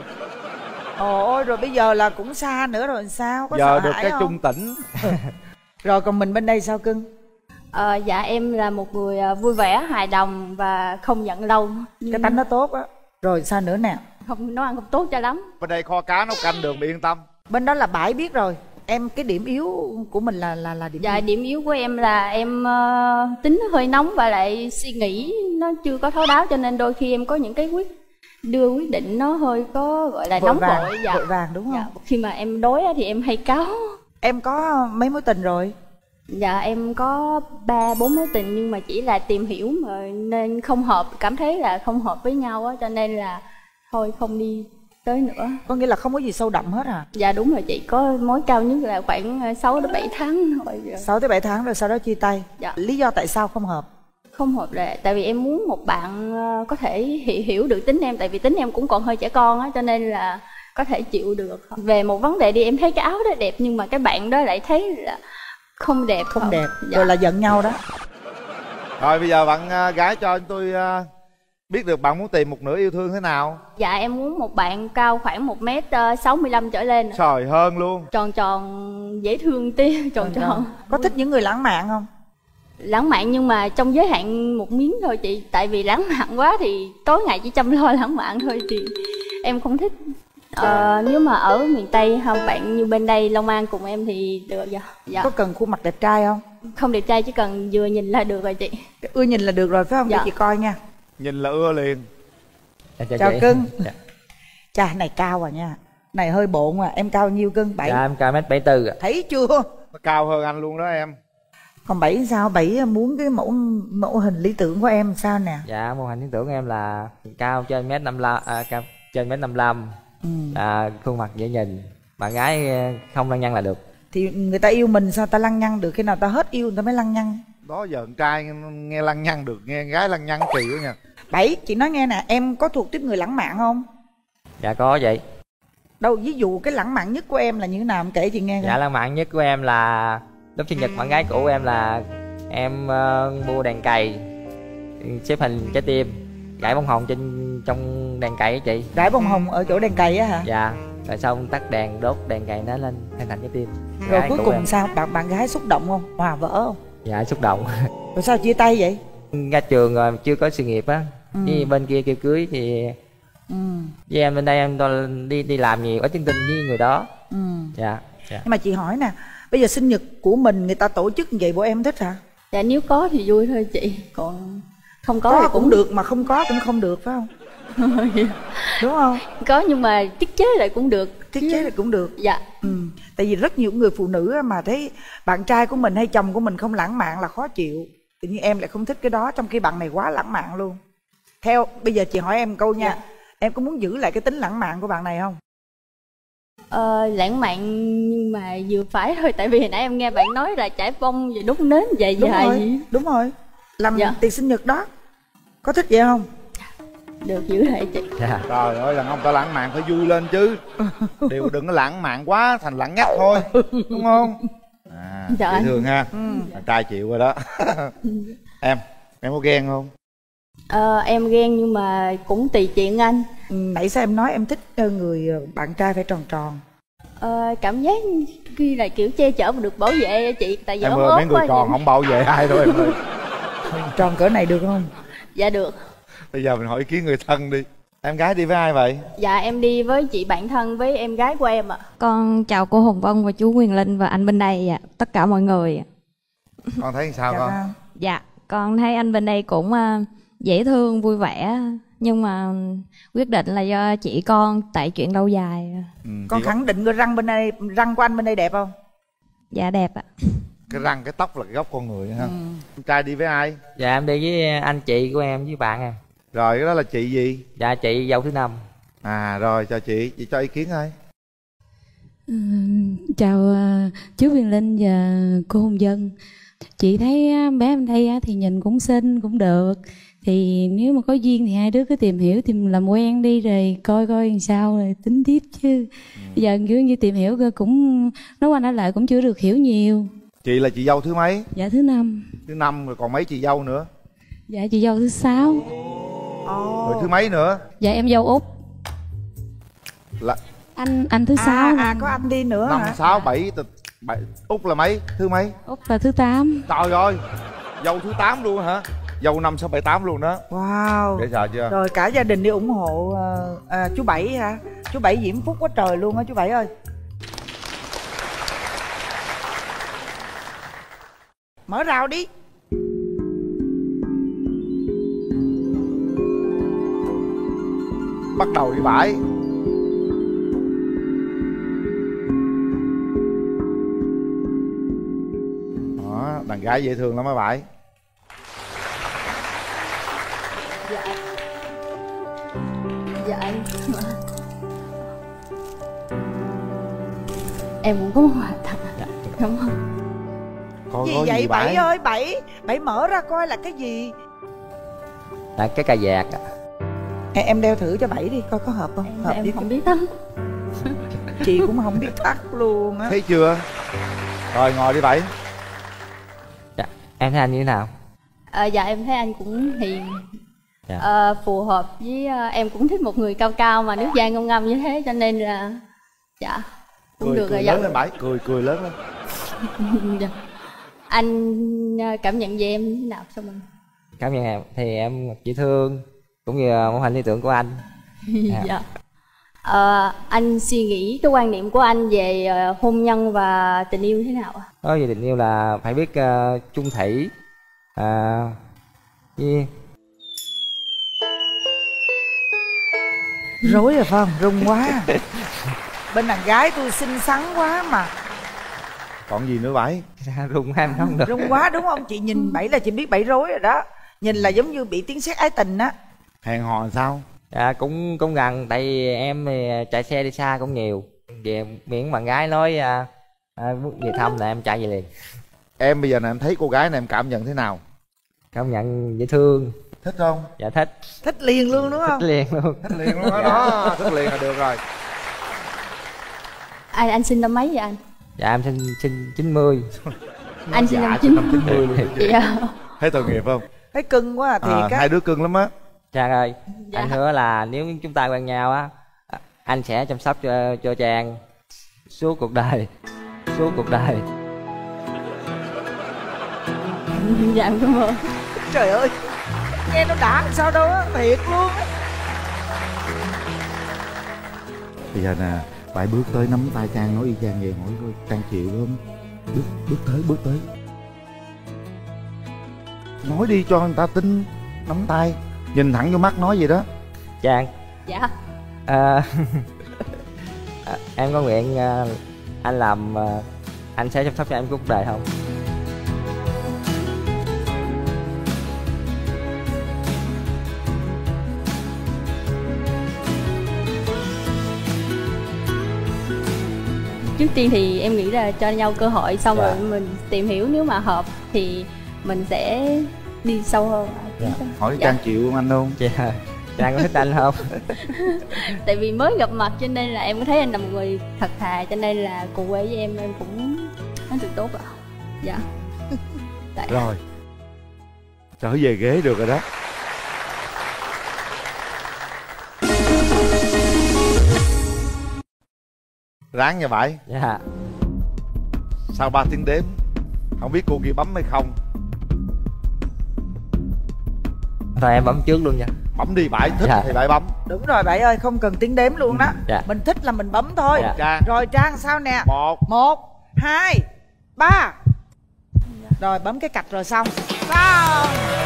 Ôi rồi bây giờ là cũng xa nữa rồi sao? Có Giờ sợ được hãi cái không? trung tỉnh. Rồi còn mình bên đây sao cưng? Ờ, dạ, em là một người à, vui vẻ, hài đồng và không giận lâu. Cái tánh nó tốt á. Rồi sao nữa nè? Không nấu ăn không tốt cho lắm. Bên đây kho cá nấu canh được, bị yên tâm. Bên đó là Bãi biết rồi. Em cái điểm yếu của mình là là là điểm Dạ, gì? điểm yếu của em là em uh, tính hơi nóng và lại suy nghĩ nó chưa có thấu đáo, cho nên đôi khi em có những cái quyết đưa quyết định nó hơi có gọi là Vội nóng vàng, vội. Dạ. vội vàng đúng không? Dạ. Khi mà em đối á thì em hay cáu. Em có mấy mối tình rồi? Dạ, em có ba bốn mối tình nhưng mà chỉ là tìm hiểu mà nên không hợp, cảm thấy là không hợp với nhau á, cho nên là thôi không đi tới nữa. Có nghĩa là không có gì sâu đậm hết à? Dạ đúng rồi chị, có mối cao nhất là khoảng sáu đến bảy tháng thôi. sáu tới bảy tháng rồi sau đó chia tay. Dạ. Lý do tại sao không hợp? Không hợp là tại vì em muốn một bạn ờ, có thể hiểu, hiểu được tính em, tại vì tính em cũng còn hơi trẻ con á, cho nên là có thể chịu được. Về một vấn đề đi, em thấy cái áo đó đẹp nhưng mà cái bạn đó lại thấy là không đẹp. Không đẹp, Dạ. rồi là giận nhau đó. Rồi bây giờ bạn à, gái cho tôi à, biết được bạn muốn tìm một nửa yêu thương thế nào? Dạ, em muốn một bạn cao khoảng một mét sáu mươi lăm trở lên. Trời hơn luôn. Tròn tròn dễ thương tí, tròn tròn. Có thích những người lãng mạn không? Lãng mạn nhưng mà trong giới hạn một miếng thôi chị. Tại vì lãng mạn quá thì tối ngày chỉ chăm lo lãng mạn thôi thì em không thích. Ờ, nếu mà ở miền Tây không bạn như bên đây Long An cùng em thì được. Dạ. Dạ. Có cần khuôn mặt đẹp trai không? Không đẹp trai, chỉ cần vừa nhìn là được rồi chị. Ưa nhìn là được rồi phải không? Dạ. Để chị coi nha. Nhìn là ưa liền. Dạ, Chào chị. cưng. Dạ. Chà này cao à nha. Này hơi bộn à. Em cao nhiêu cưng? Bảy. Dạ, em cao mét bảy tư ạ. Thấy chưa? Nó cao hơn anh luôn đó em. Còn Bảy sao? Bảy muốn cái mẫu mẫu hình lý tưởng của em sao nè? Dạ mẫu hình lý tưởng của em là cao trên mét năm lăm, à, cao trên mét năm lăm, ừ. à, khuôn mặt dễ nhìn, bạn gái không lăng nhăng là được. Thì người ta yêu mình sao ta lăng nhăng được, khi nào ta hết yêu người ta mới lăng nhăng. Đó giờ con trai nghe lăng nhăng được, nghe gái lăng nhăng kỳ quá nha. Bảy, chị nói nghe nè, em có thuộc tiếp người lãng mạn không? Dạ có vậy. Đâu ví dụ cái lãng mạn nhất của em là như thế nào, em kể chị nghe coi. Dạ lãng mạn nhất của em là lúc sinh nhật bạn gái cũ em là em uh, mua đèn cày xếp hình trái tim, gãy bông hồng trên trong đèn cày á chị. Gãy bông hồng ở chỗ đèn cày á hả? Dạ. Rồi xong tắt đèn, đốt đèn cày nó lên hình thành trái tim. Rồi Gái cuối cùng em. sao? Bạn bạn gái xúc động không? Hòa vỡ không? Dạ xúc động. Rồi sao chia tay vậy? Ra trường rồi chưa có sự nghiệp á, ừ. với bên kia kêu cưới thì ừ. với em bên đây em toàn đi đi làm nhiều, ít chứng tin với người đó. ừ. Dạ. Dạ. Nhưng mà chị hỏi nè, bây giờ sinh nhật của mình người ta tổ chức như vậy bộ em thích hả? Dạ nếu có thì vui thôi chị, còn không có, có thì cũng, cũng được mà không có cũng không được phải không? Đúng không? Có nhưng mà tiết chế lại cũng được. Tiết chế lại cũng được. Dạ. ừ. Tại vì rất nhiều người phụ nữ mà thấy bạn trai của mình hay chồng của mình không lãng mạn là khó chịu. Tự nhiên em lại không thích cái đó, trong khi bạn này quá lãng mạn luôn. Theo bây giờ chị hỏi em câu nha, dạ. Em có muốn giữ lại cái tính lãng mạn của bạn này không? Ờ, lãng mạn nhưng mà vừa phải thôi. Tại vì hồi nãy em nghe bạn nói là trải bông và đốt nến dài đúng dài rồi, gì. Đúng rồi. Làm dạ. tiệc sinh nhật đó. Có thích vậy không? Được giữ lại chị. Dạ. Trời ơi, đàn ông ta lãng mạn phải vui lên chứ. Điều đừng có lãng mạn quá thành lãng nhách thôi. Đúng không? À, dạ. dễ thương ha. ừ. Đàn trai chịu rồi đó. Em, em có ghen không? Ờ, em ghen nhưng mà cũng tùy chuyện anh. ừ, Nãy sao em nói em thích người bạn trai phải tròn tròn? Ờ, cảm giác khi là kiểu che chở mà được bảo vệ chị. Tại vì em ơi, mấy người tròn không bảo vệ ai đâu em ơi. Tròn cỡ này được không? Dạ được. Bây giờ mình hỏi ý kiến người thân đi. Em gái đi với ai vậy? Dạ em đi với chị bạn thân với em gái của em ạ. Con chào cô Hồng Vân và chú Quyền Linh và anh bên đây, tất cả mọi người. Con thấy sao con? Dạ, con thấy anh bên đây cũng uh, dễ thương, vui vẻ. Nhưng mà quyết định là do chị con, tại chuyện lâu dài. ừ, Con khẳng định cái răng bên đây, răng của anh bên đây đẹp không? Dạ đẹp ạ. Cái răng, cái tóc là cái gốc con người ha. ừ. Em trai đi với ai? Dạ em đi với anh chị của em với bạn em. Rồi cái đó là chị gì? Dạ chị dâu thứ năm. À rồi chào chị, chị cho ý kiến thôi. ừ, Chào uh, chú Quyền Linh và cô Hồng Vân. Chị thấy bé em đây thì nhìn cũng xinh, cũng được. Thì nếu mà có duyên thì hai đứa cứ tìm hiểu, tìm làm quen đi rồi coi coi làm sao rồi tính tiếp chứ. ừ. Bây giờ kiểu như tìm hiểu cũng nói qua nói lại cũng chưa được hiểu nhiều. Chị là chị dâu thứ mấy? Dạ thứ năm. Thứ năm, rồi còn mấy chị dâu nữa? Dạ chị dâu thứ sáu. Rồi thứ mấy nữa? Dạ em dâu út. Là anh anh thứ sáu. À, à có anh đi nữa năm hả? sáu bảy bảy út là mấy? Thứ mấy? Út là thứ tám. Trời ơi, dâu thứ tám luôn hả? Dâu năm sáu bảy tám luôn đó. Wow. Dễ sợ chưa? Rồi cả gia đình đi ủng hộ à, chú Bảy hả? Chú Bảy diễm phúc quá trời luôn á chú Bảy ơi. Mở rào đi. Bắt đầu đi bãi. Đó, đàn gái dễ thương lắm á bãi. Dạ. Dạ anh. Em cũng có một quà tặng. Dạ. Cảm ơn. Coi Gì coi vậy gì Bảy Bảy ơi? Bảy Bảy mở ra coi là cái gì? Là cái cà vạt. Em, em đeo thử cho Bảy đi coi có hợp không? Em, hợp em với không biết lắm. Chị cũng không biết thắt luôn á. Thấy chưa? Rồi ngồi đi Bảy. Dạ, em thấy anh như thế nào? À, dạ em thấy anh cũng hiền. Dạ. À, phù hợp với uh, em cũng thích một người cao cao mà nước da ngâm ngâm như thế cho nên là dạ cũng Cười, được cười rồi. lớn Dạ. lên Bảy, cười cười lớn lên. Dạ. Anh uh, cảm nhận về em như thế nào sao mình? Cảm nhận em thì em dễ thương cũng như mẫu hình lý tưởng của anh. Dạ. Dạ. À, anh suy nghĩ cái quan niệm của anh về uh, hôn nhân và tình yêu thế nào ạ? Nói về tình yêu là phải biết uh, chung thủy. Uh, với... Rối rồi phải không? Rung quá. Bên đàn gái tôi xinh xắn quá mà. Còn gì nữa Bảy? Rung em không được. Rung quá đúng không? Chị nhìn Bảy là chị biết Bảy rối rồi đó. Nhìn là giống như bị tiếng sét ái tình á. Hẹn hò làm sao? Dạ cũng cũng gần, tại vì em thì chạy xe đi xa cũng nhiều. Về miễn bạn gái nói à, à, về thăm là em chạy về liền. Em bây giờ này em thấy cô gái này em cảm nhận thế nào? Cảm nhận dễ thương. Thích không? Dạ thích. Thích liền luôn đúng không? Thích liền luôn. Thích liền luôn đó, đó. Thích liền là được rồi. Anh anh sinh năm mấy vậy anh? Dạ em sinh sinh chín mươi. Anh sinh dạ, năm chín chín mươi luôn. Dạ. Thấy tội nghiệp không? Thấy cưng quá à, thiệt à, á. Hai đứa cưng lắm á. Trang ơi, Dạ. anh hứa là nếu chúng ta quen nhau á, anh sẽ chăm sóc cho cho Trang suốt cuộc đời, suốt cuộc đời. Dạ em cảm ơn. Trời ơi, nghe nó đã làm sao đâu á, thiệt luôn á. Bây giờ nè, Bảy bước tới nắm tay Trang nói y chang vậy, hỏi coi Trang chịu không? Bước, bước tới, bước tới. Nói đi cho người ta tin, nắm tay, nhìn thẳng vô mắt nói gì đó. Trang. Dạ. À, à, em có nguyện à, anh làm à, anh sẽ chăm sóc cho em cuộc đời không? Trước tiên thì em nghĩ là cho nhau cơ hội, xong Dạ. rồi mình tìm hiểu, nếu mà hợp thì mình sẽ đi sâu hơn. Dạ. Hỏi Dạ. Trang chịu không anh không? Dạ. Trang có thích anh không? Tại vì mới gặp mặt cho nên là em có thấy anh là một người thật thà, cho nên là cùng quê với em em cũng nói chuyện tốt ạ. Dạ. Tại... Rồi, trở về ghế được rồi đó. Ráng nha Bảy. Dạ. Sau ba tiếng đếm, không biết cô kia bấm hay không. Thôi em bấm trước luôn nha. Bấm đi Bảy, thích Dạ. thì Bảy bấm. Đúng rồi Bảy ơi, không cần tiếng đếm luôn đó. Dạ. Mình thích là mình bấm thôi. Dạ. Trang. Rồi Trang sao nè? Một. Một, hai, ba. Rồi bấm cái cạch rồi xong. Xong.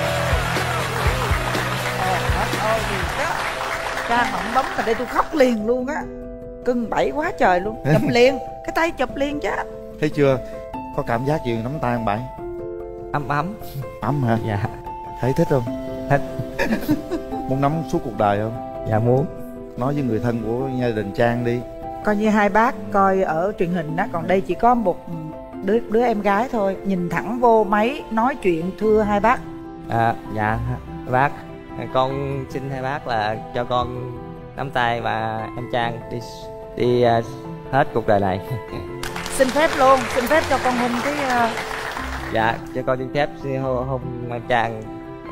Ồ, hết ôi gì đó. Trang không bấm mà đây tôi khóc liền luôn á. Cưng Bảy quá trời luôn. Chụp liền, cái tay chụp liền chứ. Thấy chưa? Có cảm giác gì nắm tay không Bảy? Ấm ấm. Ấm hả? Dạ. Thấy thích không? Thích. Muốn nắm suốt cuộc đời không? Dạ muốn. Nói với người thân của gia đình Trang đi. Coi như hai bác coi ở truyền hình đó, còn đây chỉ có một đứa đứa em gái thôi. Nhìn thẳng vô máy nói chuyện thưa hai bác. À, dạ bác, con xin hai bác là cho con nắm tay và em Trang đi đi uh, hết cuộc đời này. Xin phép luôn, xin phép cho con hôn cái uh... Dạ, cho con xin phép xin hôn, hôn em Trang.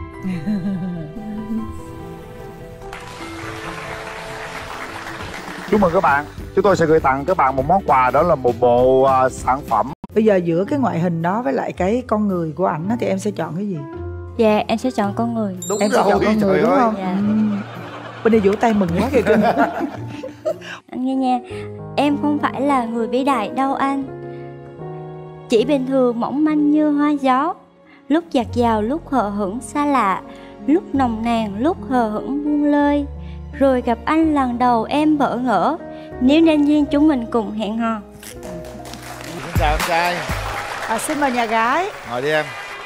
Chúc mừng các bạn. Chúng tôi sẽ gửi tặng các bạn một món quà, đó là một bộ uh, sản phẩm. Bây giờ giữa cái ngoại hình đó với lại cái con người của ảnh thì em sẽ chọn cái gì? Dạ em sẽ chọn con người. Đúng em rồi, sẽ chọn con người trời đúng ơi. không? Dạ. Ừ. Bên đây vỗ tay mừng quá kìa cưng. Anh nghe nha, em không phải là người vĩ đại đâu anh. Chỉ bình thường mỏng manh như hoa gió, lúc dạt dào lúc hờ hững xa lạ, lúc nồng nàn lúc hờ hững buông lơi. Rồi gặp anh lần đầu em bỡ ngỡ, nếu nên duyên chúng mình cùng hẹn hò. Xin chào em trai. À, xin mời nhà gái. Ngồi đi em.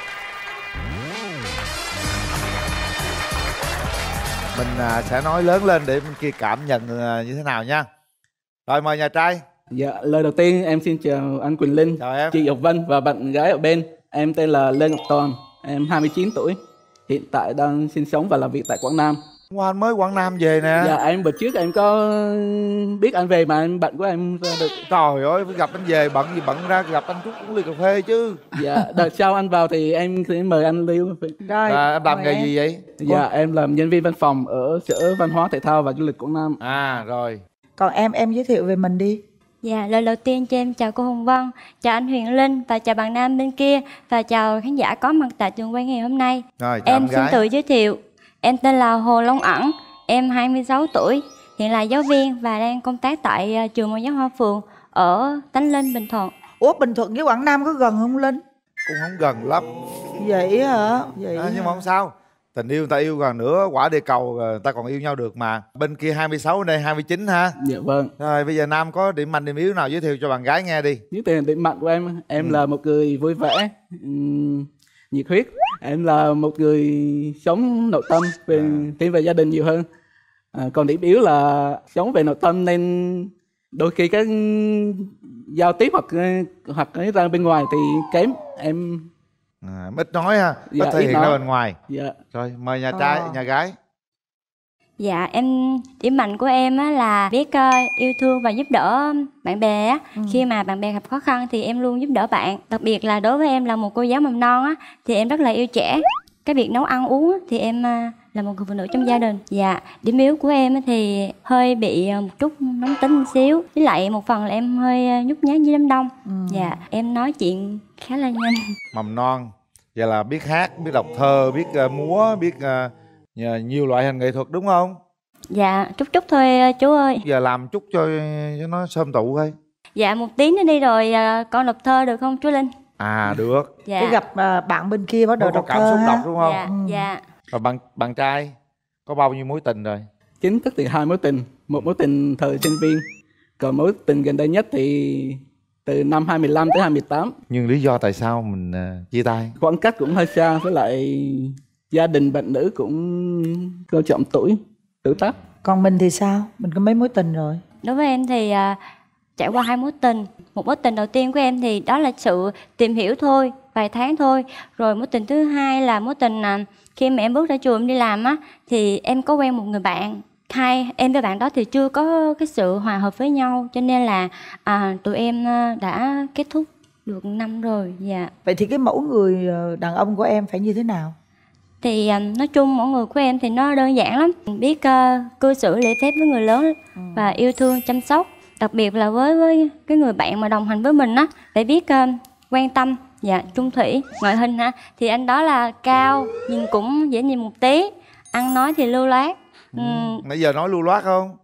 Mình à, sẽ nói lớn lên để bên kia cảm nhận à, như thế nào nha. Rồi mời nhà trai. Dạ, lời đầu tiên em xin chào anh Quỳnh Linh, chào em. chị Ngọc Vân và bạn gái ở bên. Em tên là Lê Ngọc Toàn, em hai mươi chín tuổi, hiện tại đang sinh sống và làm việc tại Quảng Nam. Wow, anh mới Quảng Nam về nè. Dạ, em bữa trước em có biết anh về mà em bận của em ra được. Trời ơi, gặp anh về bận gì bận ra gặp anh chút uống ly cà phê chứ. Dạ, đợt sau anh vào thì em sẽ mời anh ly cà phê. Rồi, à, em làm nghề em. gì vậy? Dạ, em làm nhân viên văn phòng ở Sở Văn hóa Thể thao và Du lịch Quảng Nam. À, rồi. Còn em, em giới thiệu về mình đi. Dạ, lời đầu tiên cho em chào cô Hồng Vân, chào anh Huyền Linh và chào bạn nam bên kia, và chào khán giả có mặt tại trường quay ngày hôm nay. Rồi, chào em em xin gái. tự giới thiệu, em tên là Hồ Long Ẩn, em hai mươi sáu tuổi, hiện là giáo viên và đang công tác tại trường mẫu giáo Hoa Phường ở Tánh Linh, Bình Thuận. Ủa, Bình Thuận với Quảng Nam có gần không Linh? Cũng không gần lắm. Vậy hả? Vậy à, hả? nhưng mà không sao. Tình yêu người ta yêu gần nữa quả địa cầu người ta còn yêu nhau được mà. Bên kia hai mươi sáu, bên đây hai mươi chín ha. Dạ vâng. Rồi bây giờ Nam có điểm mạnh điểm yếu nào giới thiệu cho bạn gái nghe đi. Những tiền điểm mạnh của em, em ừ. là một người vui vẻ, um, nhiệt huyết. Em là một người sống nội tâm, về tin về gia đình nhiều hơn. À, còn điểm yếu là sống về nội tâm nên đôi khi cái giao tiếp hoặc hoặc cái ra bên ngoài thì kém. Em à, ít nói ha, dạ, ít thể hiện ra bên ngoài. Dạ. Rồi mời nhà trai, à. nhà gái. Dạ em điểm mạnh của em á là biết uh, yêu thương và giúp đỡ bạn bè á. Ừ. Khi mà bạn bè gặp khó khăn thì em luôn giúp đỡ bạn. Đặc biệt là đối với em là một cô giáo mầm non á thì em rất là yêu trẻ. Cái việc nấu ăn uống á, thì em uh, là một người phụ nữ trong gia đình. Dạ, điểm yếu của em thì hơi bị một chút nóng tính một xíu. Với lại một phần là em hơi nhút nhát với đám đông. Ừ. Dạ, em nói chuyện khá là nhanh. Mầm non, vậy là biết hát, biết đọc thơ, biết uh, múa, biết uh, nhiều loại hình nghệ thuật đúng không? Dạ, chút chút thôi chú ơi. Giờ làm chút cho, cho nó sơm tụ thôi. Dạ, một tiếng nữa đi rồi uh, con đọc thơ được không chú Linh? À được. Dạ. Cứ gặp uh, bạn bên kia bắt đầu đọc cảm thơ xúc ha? đọc đúng không? Dạ, ừ. dạ. Rồi bạn bạn trai có bao nhiêu mối tình rồi? Chính thức thì hai mối tình, một mối tình thời sinh viên, còn mối tình gần đây nhất thì từ năm hai mươi lăm tới hai mươi tám. Nhưng lý do tại sao mình uh, chia tay? Khoảng cách cũng hơi xa, với lại gia đình bạn nữ cũng coi trọng tuổi, tuổi tác. Còn mình thì sao? Mình có mấy mối tình rồi? Đối với em thì uh, trải qua hai mối tình. Một mối tình đầu tiên của em thì đó là sự tìm hiểu thôi, vài tháng thôi. Rồi mối tình thứ hai là mối tình uh, khi mà em bước ra trường em đi làm á thì em có quen một người bạn. Hai em với bạn đó thì chưa có cái sự hòa hợp với nhau, cho nên là à, tụi em uh, đã kết thúc được năm rồi. Dạ. Vậy thì cái mẫu người đàn ông của em phải như thế nào? Thì uh, nói chung mẫu người của em thì nó đơn giản lắm. Biết uh, cư xử lễ phép với người lớn ừ. và yêu thương chăm sóc. Đặc biệt là với với cái người bạn mà đồng hành với mình á, phải biết uh, quan tâm, dạ, trung thủy. Ngoại hình ha thì anh đó là cao, nhìn cũng dễ nhìn một tí, ăn nói thì lưu loát. Ừ. Nãy giờ nói lưu loát không?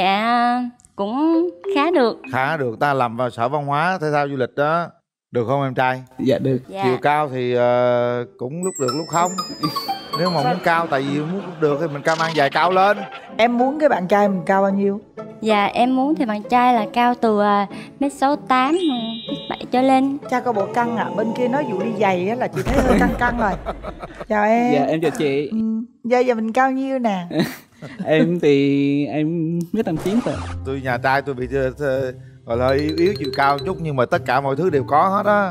Dạ cũng khá được. Khá được, ta làm vào sở văn hóa thể thao du lịch đó. Được không em trai? Dạ được. Dạ. Chiều cao thì uh, cũng lúc được lúc không. Nếu mà muốn cao, tại vì muốn được thì mình cao mang dài cao lên. Em muốn cái bạn trai mình cao bao nhiêu? Dạ em muốn thì bạn trai là cao từ mét sáu tám, mét bảy trở lên. Cha có bộ căng à? Bên kia nói vụ đi giày á là chị thấy hơi căng căng rồi. Chào em. Dạ em chào chị. Ừ. Giờ giờ mình cao nhiêu nè? Em thì em mét tám chín rồi. Tôi nhà trai tôi bị gọi là yếu, yếu chiều cao chút, nhưng mà tất cả mọi thứ đều có hết á.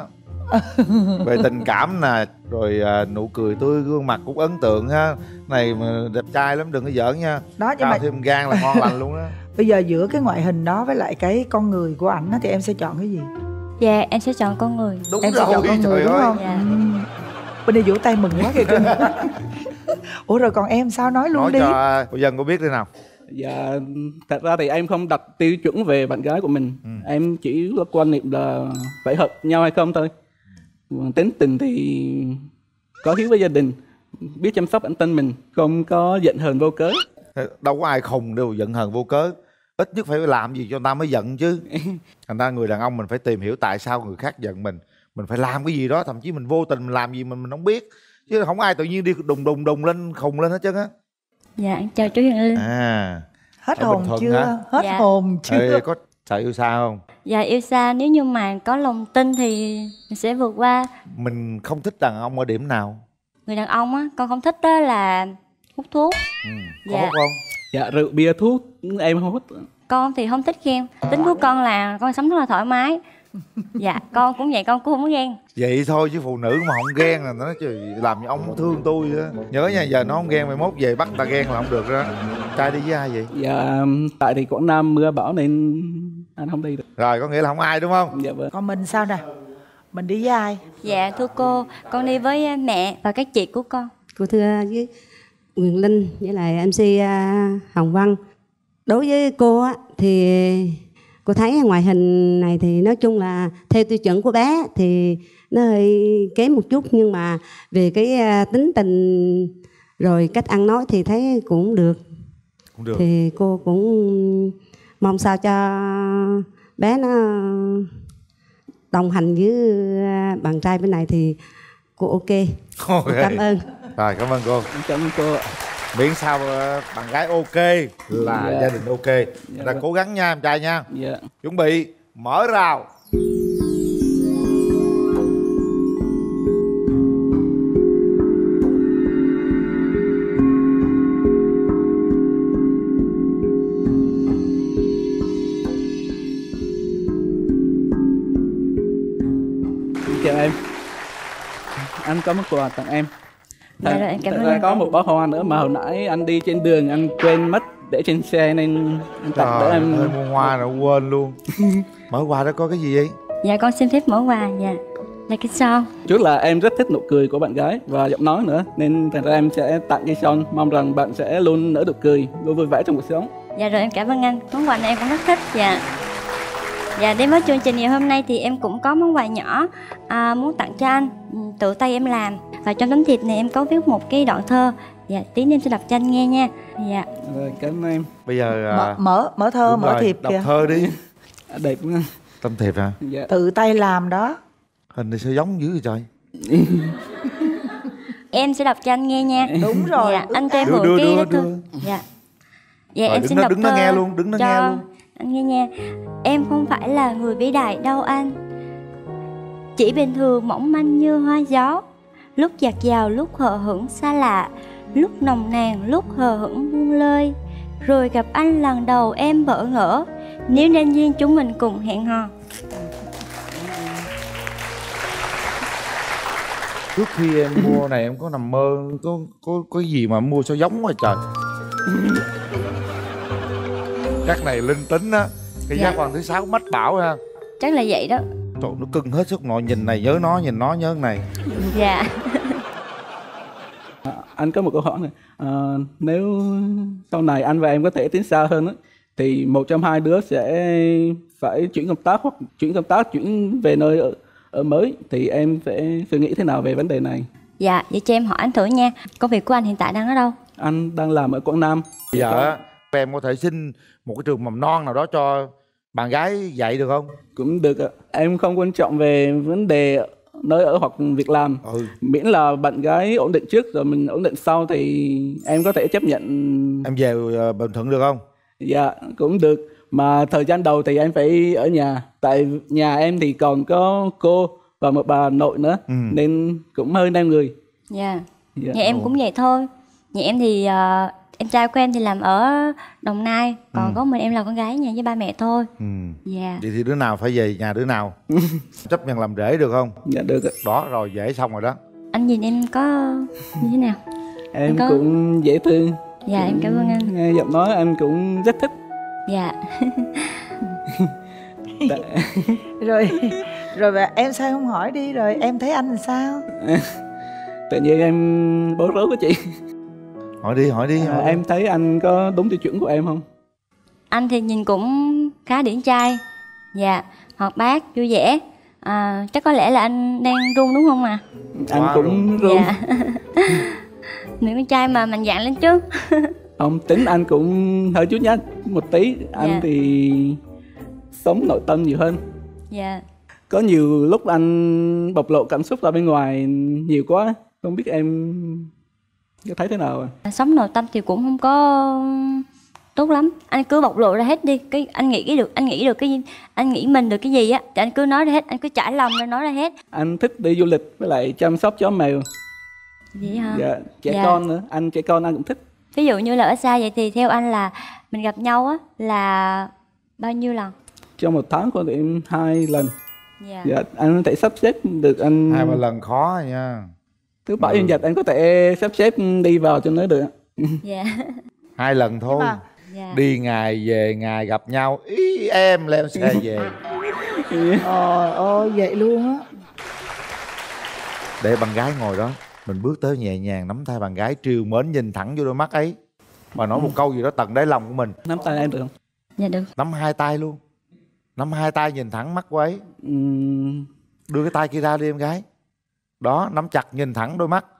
Về tình cảm nè, rồi à, nụ cười tươi, gương mặt cũng ấn tượng ha. Này mà đẹp trai lắm, đừng có giỡn nha. Đó, nhưng cao mà thêm gan là ngon lành luôn đó. Bây giờ giữa cái ngoại hình đó với lại cái con người của ảnh thì em sẽ chọn cái gì? Dạ em sẽ chọn con người. Đúng em rồi, sẽ chọn con người đúng không? Dạ. Ừ. Bên đây vỗ tay mừng quá kìa cưng. Ủa rồi còn em sao nói luôn nói đi. Nói cho cô Dân có biết thế nào. Dạ thật ra thì em không đặt tiêu chuẩn về bạn gái của mình. ừ. Em chỉ là quan niệm là phải hợp nhau hay không thôi. Tính tình thì có hiếu với gia đình, biết chăm sóc bản thân mình, không có giận hờn vô cớ. Đâu có ai khùng đâu giận hờn vô cớ. Ít nhất phải làm gì cho người ta mới giận chứ. Thành ra người đàn ông mình phải tìm hiểu tại sao người khác giận mình. Mình phải làm cái gì đó, thậm chí mình vô tình mình làm gì mình mình không biết. Chứ không ai tự nhiên đi đùng đùng đùng lên khùng lên hết trơn á. Dạ chào chú Huyền Linh. À, hết hồn chưa? Hả? Hết dạ. hồn chưa? Ê, có sợ yêu xa không? Dạ yêu xa, nếu như mà có lòng tin thì mình sẽ vượt qua. Mình không thích đàn ông ở điểm nào? Người đàn ông á, con không thích đó là hút thuốc. ừ. Có Dạ. hút không? Dạ rượu bia thuốc em không hút. Con thì không thích ghen. Tính của con là con sống rất là thoải mái. Dạ con cũng vậy, con cũng không có ghen. Vậy thôi chứ phụ nữ mà không ghen là nó trời làm như ông thương tôi á. Nhớ nha, giờ nó không ghen mai mốt về bắt ta ghen là không được đó. Trai đi với ai vậy? Dạ tại thì Quảng Nam mưa bão nên anh không đi được. Rồi có nghĩa là không ai đúng không? Dạ vâng. Còn mình sao nè? Mình đi với ai? Dạ thưa cô, con đi với mẹ và các chị của con. Cô thưa với Quyền Linh với lại em xê Hồng Vân. Đối với cô á thì cô thấy ngoại hình này thì nói chung là theo tiêu chuẩn của bé thì nó hơi kém một chút, nhưng mà về cái tính tình rồi cách ăn nói thì thấy cũng được. Cũng được. Thì cô cũng mong sao cho bé nó đồng hành với bạn trai bên này thì cô ok. Okay. Cô cảm ơn. Rồi, cảm ơn cô. Cảm ơn cô ạ. Miễn sao bạn gái ok là Dạ. gia đình ok. Dạ Ra vâng. cố gắng nha em trai nha. Dạ. Chuẩn bị mở rào. Chào em. Anh có món quà tặng em. Dạ rồi, em cảm Thật ơn ra anh. có một bó hoa nữa mà hồi nãy anh đi trên đường anh quên mất để trên xe nên anh tặng đỡ Trời em. ơi, mua hoa rồi quên luôn. Mở quà đó có cái gì vậy? Dạ con xin phép mở quà. Dạ là cái son. Trước là em rất thích nụ cười của bạn gái và giọng nói nữa, nên thành ra em sẽ tặng cái son, mong rằng bạn sẽ luôn nở nụ cười, luôn vui vẻ trong cuộc sống. Dạ rồi, em cảm ơn anh. Món quà này em cũng rất thích. Dạ. Dạ đến với chương trình ngày hôm nay thì em cũng có món quà nhỏ à, muốn tặng cho anh. Ừ, tự tay em làm. Và trong tấm thiệp này em có viết một cái đoạn thơ. Dạ tí nữa em sẽ đọc cho anh nghe nha. Dạ. Rồi, cảm ơn em. Bây giờ Mở, à, mở, mở thơ, đúng mở rồi, thiệp đọc kìa. thơ đi. Đẹp quá. Tâm thiệp hả? Dạ. Tự tay làm đó. Hình này sao giống dữ vậy trời. Em sẽ đọc cho anh nghe nha. Đúng rồi. Dạ, anh cho em Đưa, mượn đưa, cái đưa, lá đưa. thư. Dạ. Dạ Rồi, em đứng xin đó- đọc đứng đó thơ nghe luôn, đứng đó cho nghe luôn. anh nghe nha. Em không phải là người vĩ đại đâu anh, chỉ bình thường mỏng manh như hoa gió, lúc dạt dào lúc hờ hững xa lạ, lúc nồng nàn lúc hờ hững buông lơi. Rồi gặp anh lần đầu em bỡ ngỡ, nếu nên duyên chúng mình cùng hẹn hò. Trước khi em mua này em có nằm mơ có có có gì mà mua sao giống quá trời. Chắc này linh tính á. Cái Dạ. giác quan thứ sáu mách bảo ha. Chắc là vậy đó. Trời, nó cưng hết sức nội, nhìn này nhớ nó, nhìn nó nhớ cái này. Dạ. À, anh có một câu hỏi này. À, nếu sau này anh và em có thể tiến xa hơn á, thì một trong hai đứa sẽ phải chuyển công tác hoặc chuyển công tác chuyển về nơi ở, ở mới, thì em sẽ suy nghĩ thế nào về vấn đề này? Dạ, vậy cho em hỏi anh thử nha. Công việc của anh hiện tại đang ở đâu? Anh đang làm ở Quảng Nam. Bây giờ á, em có thể xin một cái trường mầm non nào đó cho bạn gái dạy được không? Cũng được ạ. Em không quan trọng về vấn đề nơi ở hoặc việc làm. Ừ. Miễn là bạn gái ổn định trước rồi mình ổn định sau thì em có thể chấp nhận. Em về uh, Bình Thuận được không? Dạ cũng được. Mà thời gian đầu thì em phải ở nhà. Tại nhà em thì còn có cô và một bà nội nữa. Ừ. Nên cũng hơi năm người. Dạ. Dạ. Nhà em cũng vậy thôi. Nhà em thì uh, em trai của em thì làm ở Đồng Nai, còn Ừ. có mình em là con gái nhà với ba mẹ thôi. Ừ. Dạ. Vậy thì đứa nào phải về nhà đứa nào? Chấp nhận làm rể được không? Dạ được ạ. Đó rồi, dễ xong rồi đó. Anh nhìn em có như thế nào? Em có- cũng dễ thương. Dạ em cảm ơn anh. Nghe giọng nói em cũng rất thích. Dạ. Rồi rồi bà- em sao không hỏi đi, rồi em thấy anh làm sao? Tự nhiên em bối rối của chị. Hỏi đi, hỏi đi. À, hỏi đi. em thấy anh có đúng tiêu chuẩn của em không? Anh thì nhìn cũng khá điển trai. Dạ, hoạt bát, vui vẻ. À, chắc có lẽ là anh đang run đúng không ạ? Anh Quá cũng run. Dạ. Nữ con trai mà mạnh dạn lên trước. Không, tính anh cũng hơi chút nhát một tí. Anh Dạ. thì sống nội tâm nhiều hơn. Dạ. Có nhiều lúc anh bộc lộ cảm xúc ra bên ngoài nhiều quá. Không biết em có thấy thế nào à? Sống nội tâm thì cũng không có tốt lắm. Anh cứ bộc lộ ra hết đi. Cái anh nghĩ cái được, anh nghĩ được cái gì, anh nghĩ mình được cái gì á thì anh cứ nói ra hết, anh cứ trải lòng ra nói ra hết. Anh thích đi du lịch với lại chăm sóc chó mèo. Vậy hả? Dạ, trẻ Dạ. con nữa. Anh trẻ con anh cũng thích. Ví dụ như là ở xa vậy thì theo anh là mình gặp nhau á là bao nhiêu lần? Trong một tháng có thể hai lần. Dạ. Dạ, anh có thể sắp xếp được anh. Hai ba lần khó rồi nha. Thứ bảy Ừ. chủ nhật anh có thể sắp xếp đi vào cho nó được. Dạ. Hai lần thôi. mà- Dạ. Đi ngày về ngày gặp nhau, ý em leo xe về. Trời ơi vậy luôn á. Để bạn gái ngồi đó, mình bước tới nhẹ nhàng nắm tay bạn gái, trìu mến nhìn thẳng vô đôi mắt ấy và nói một câu gì đó tận đáy lòng của mình. Nắm tay em được không? Dạ được. Nắm hai tay luôn. Nắm hai tay nhìn thẳng mắt cô ấy. Ừm, Đưa cái tay kia ra đi em gái. Đó, nắm chặt nhìn thẳng đôi mắt.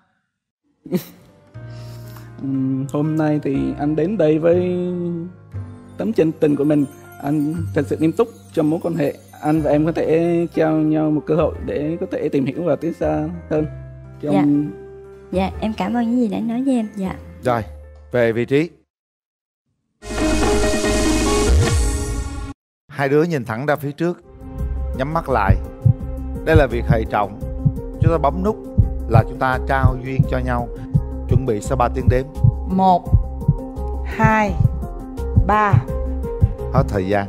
ừm, hôm nay thì anh đến đây với tấm chân tình của mình. Anh thật sự nghiêm túc trong mối quan hệ. Anh và em có thể trao nhau một cơ hội để có thể tìm hiểu và tiến xa hơn trong Dạ. Dạ em cảm ơn những gì đã nói với em. Dạ. Rồi, về vị trí. Hai đứa nhìn thẳng ra phía trước, nhắm mắt lại. Đây là việc hệ trọng. Chúng ta bấm nút là chúng ta trao duyên cho nhau. Chuẩn bị sau ba tiếng đếm. Một, hai, ba. Hết thời gian.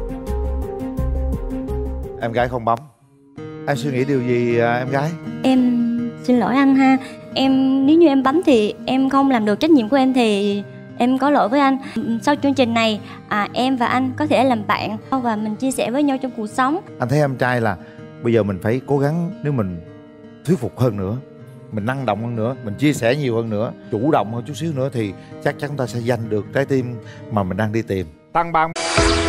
Em gái không bấm. Em suy nghĩ điều gì em gái? Em xin lỗi anh ha. Em nếu như em bấm thì em không làm được trách nhiệm của em thì em có lỗi với anh. Sau chương trình này à, em và anh có thể làm bạn và mình chia sẻ với nhau trong cuộc sống. Anh thấy em trai là bây giờ mình phải cố gắng, nếu mình thuyết phục hơn nữa, mình năng động hơn nữa, mình chia sẻ nhiều hơn nữa, chủ động hơn chút xíu nữa thì chắc chắn ta sẽ giành được trái tim mà mình đang đi tìm. Tăng bằng.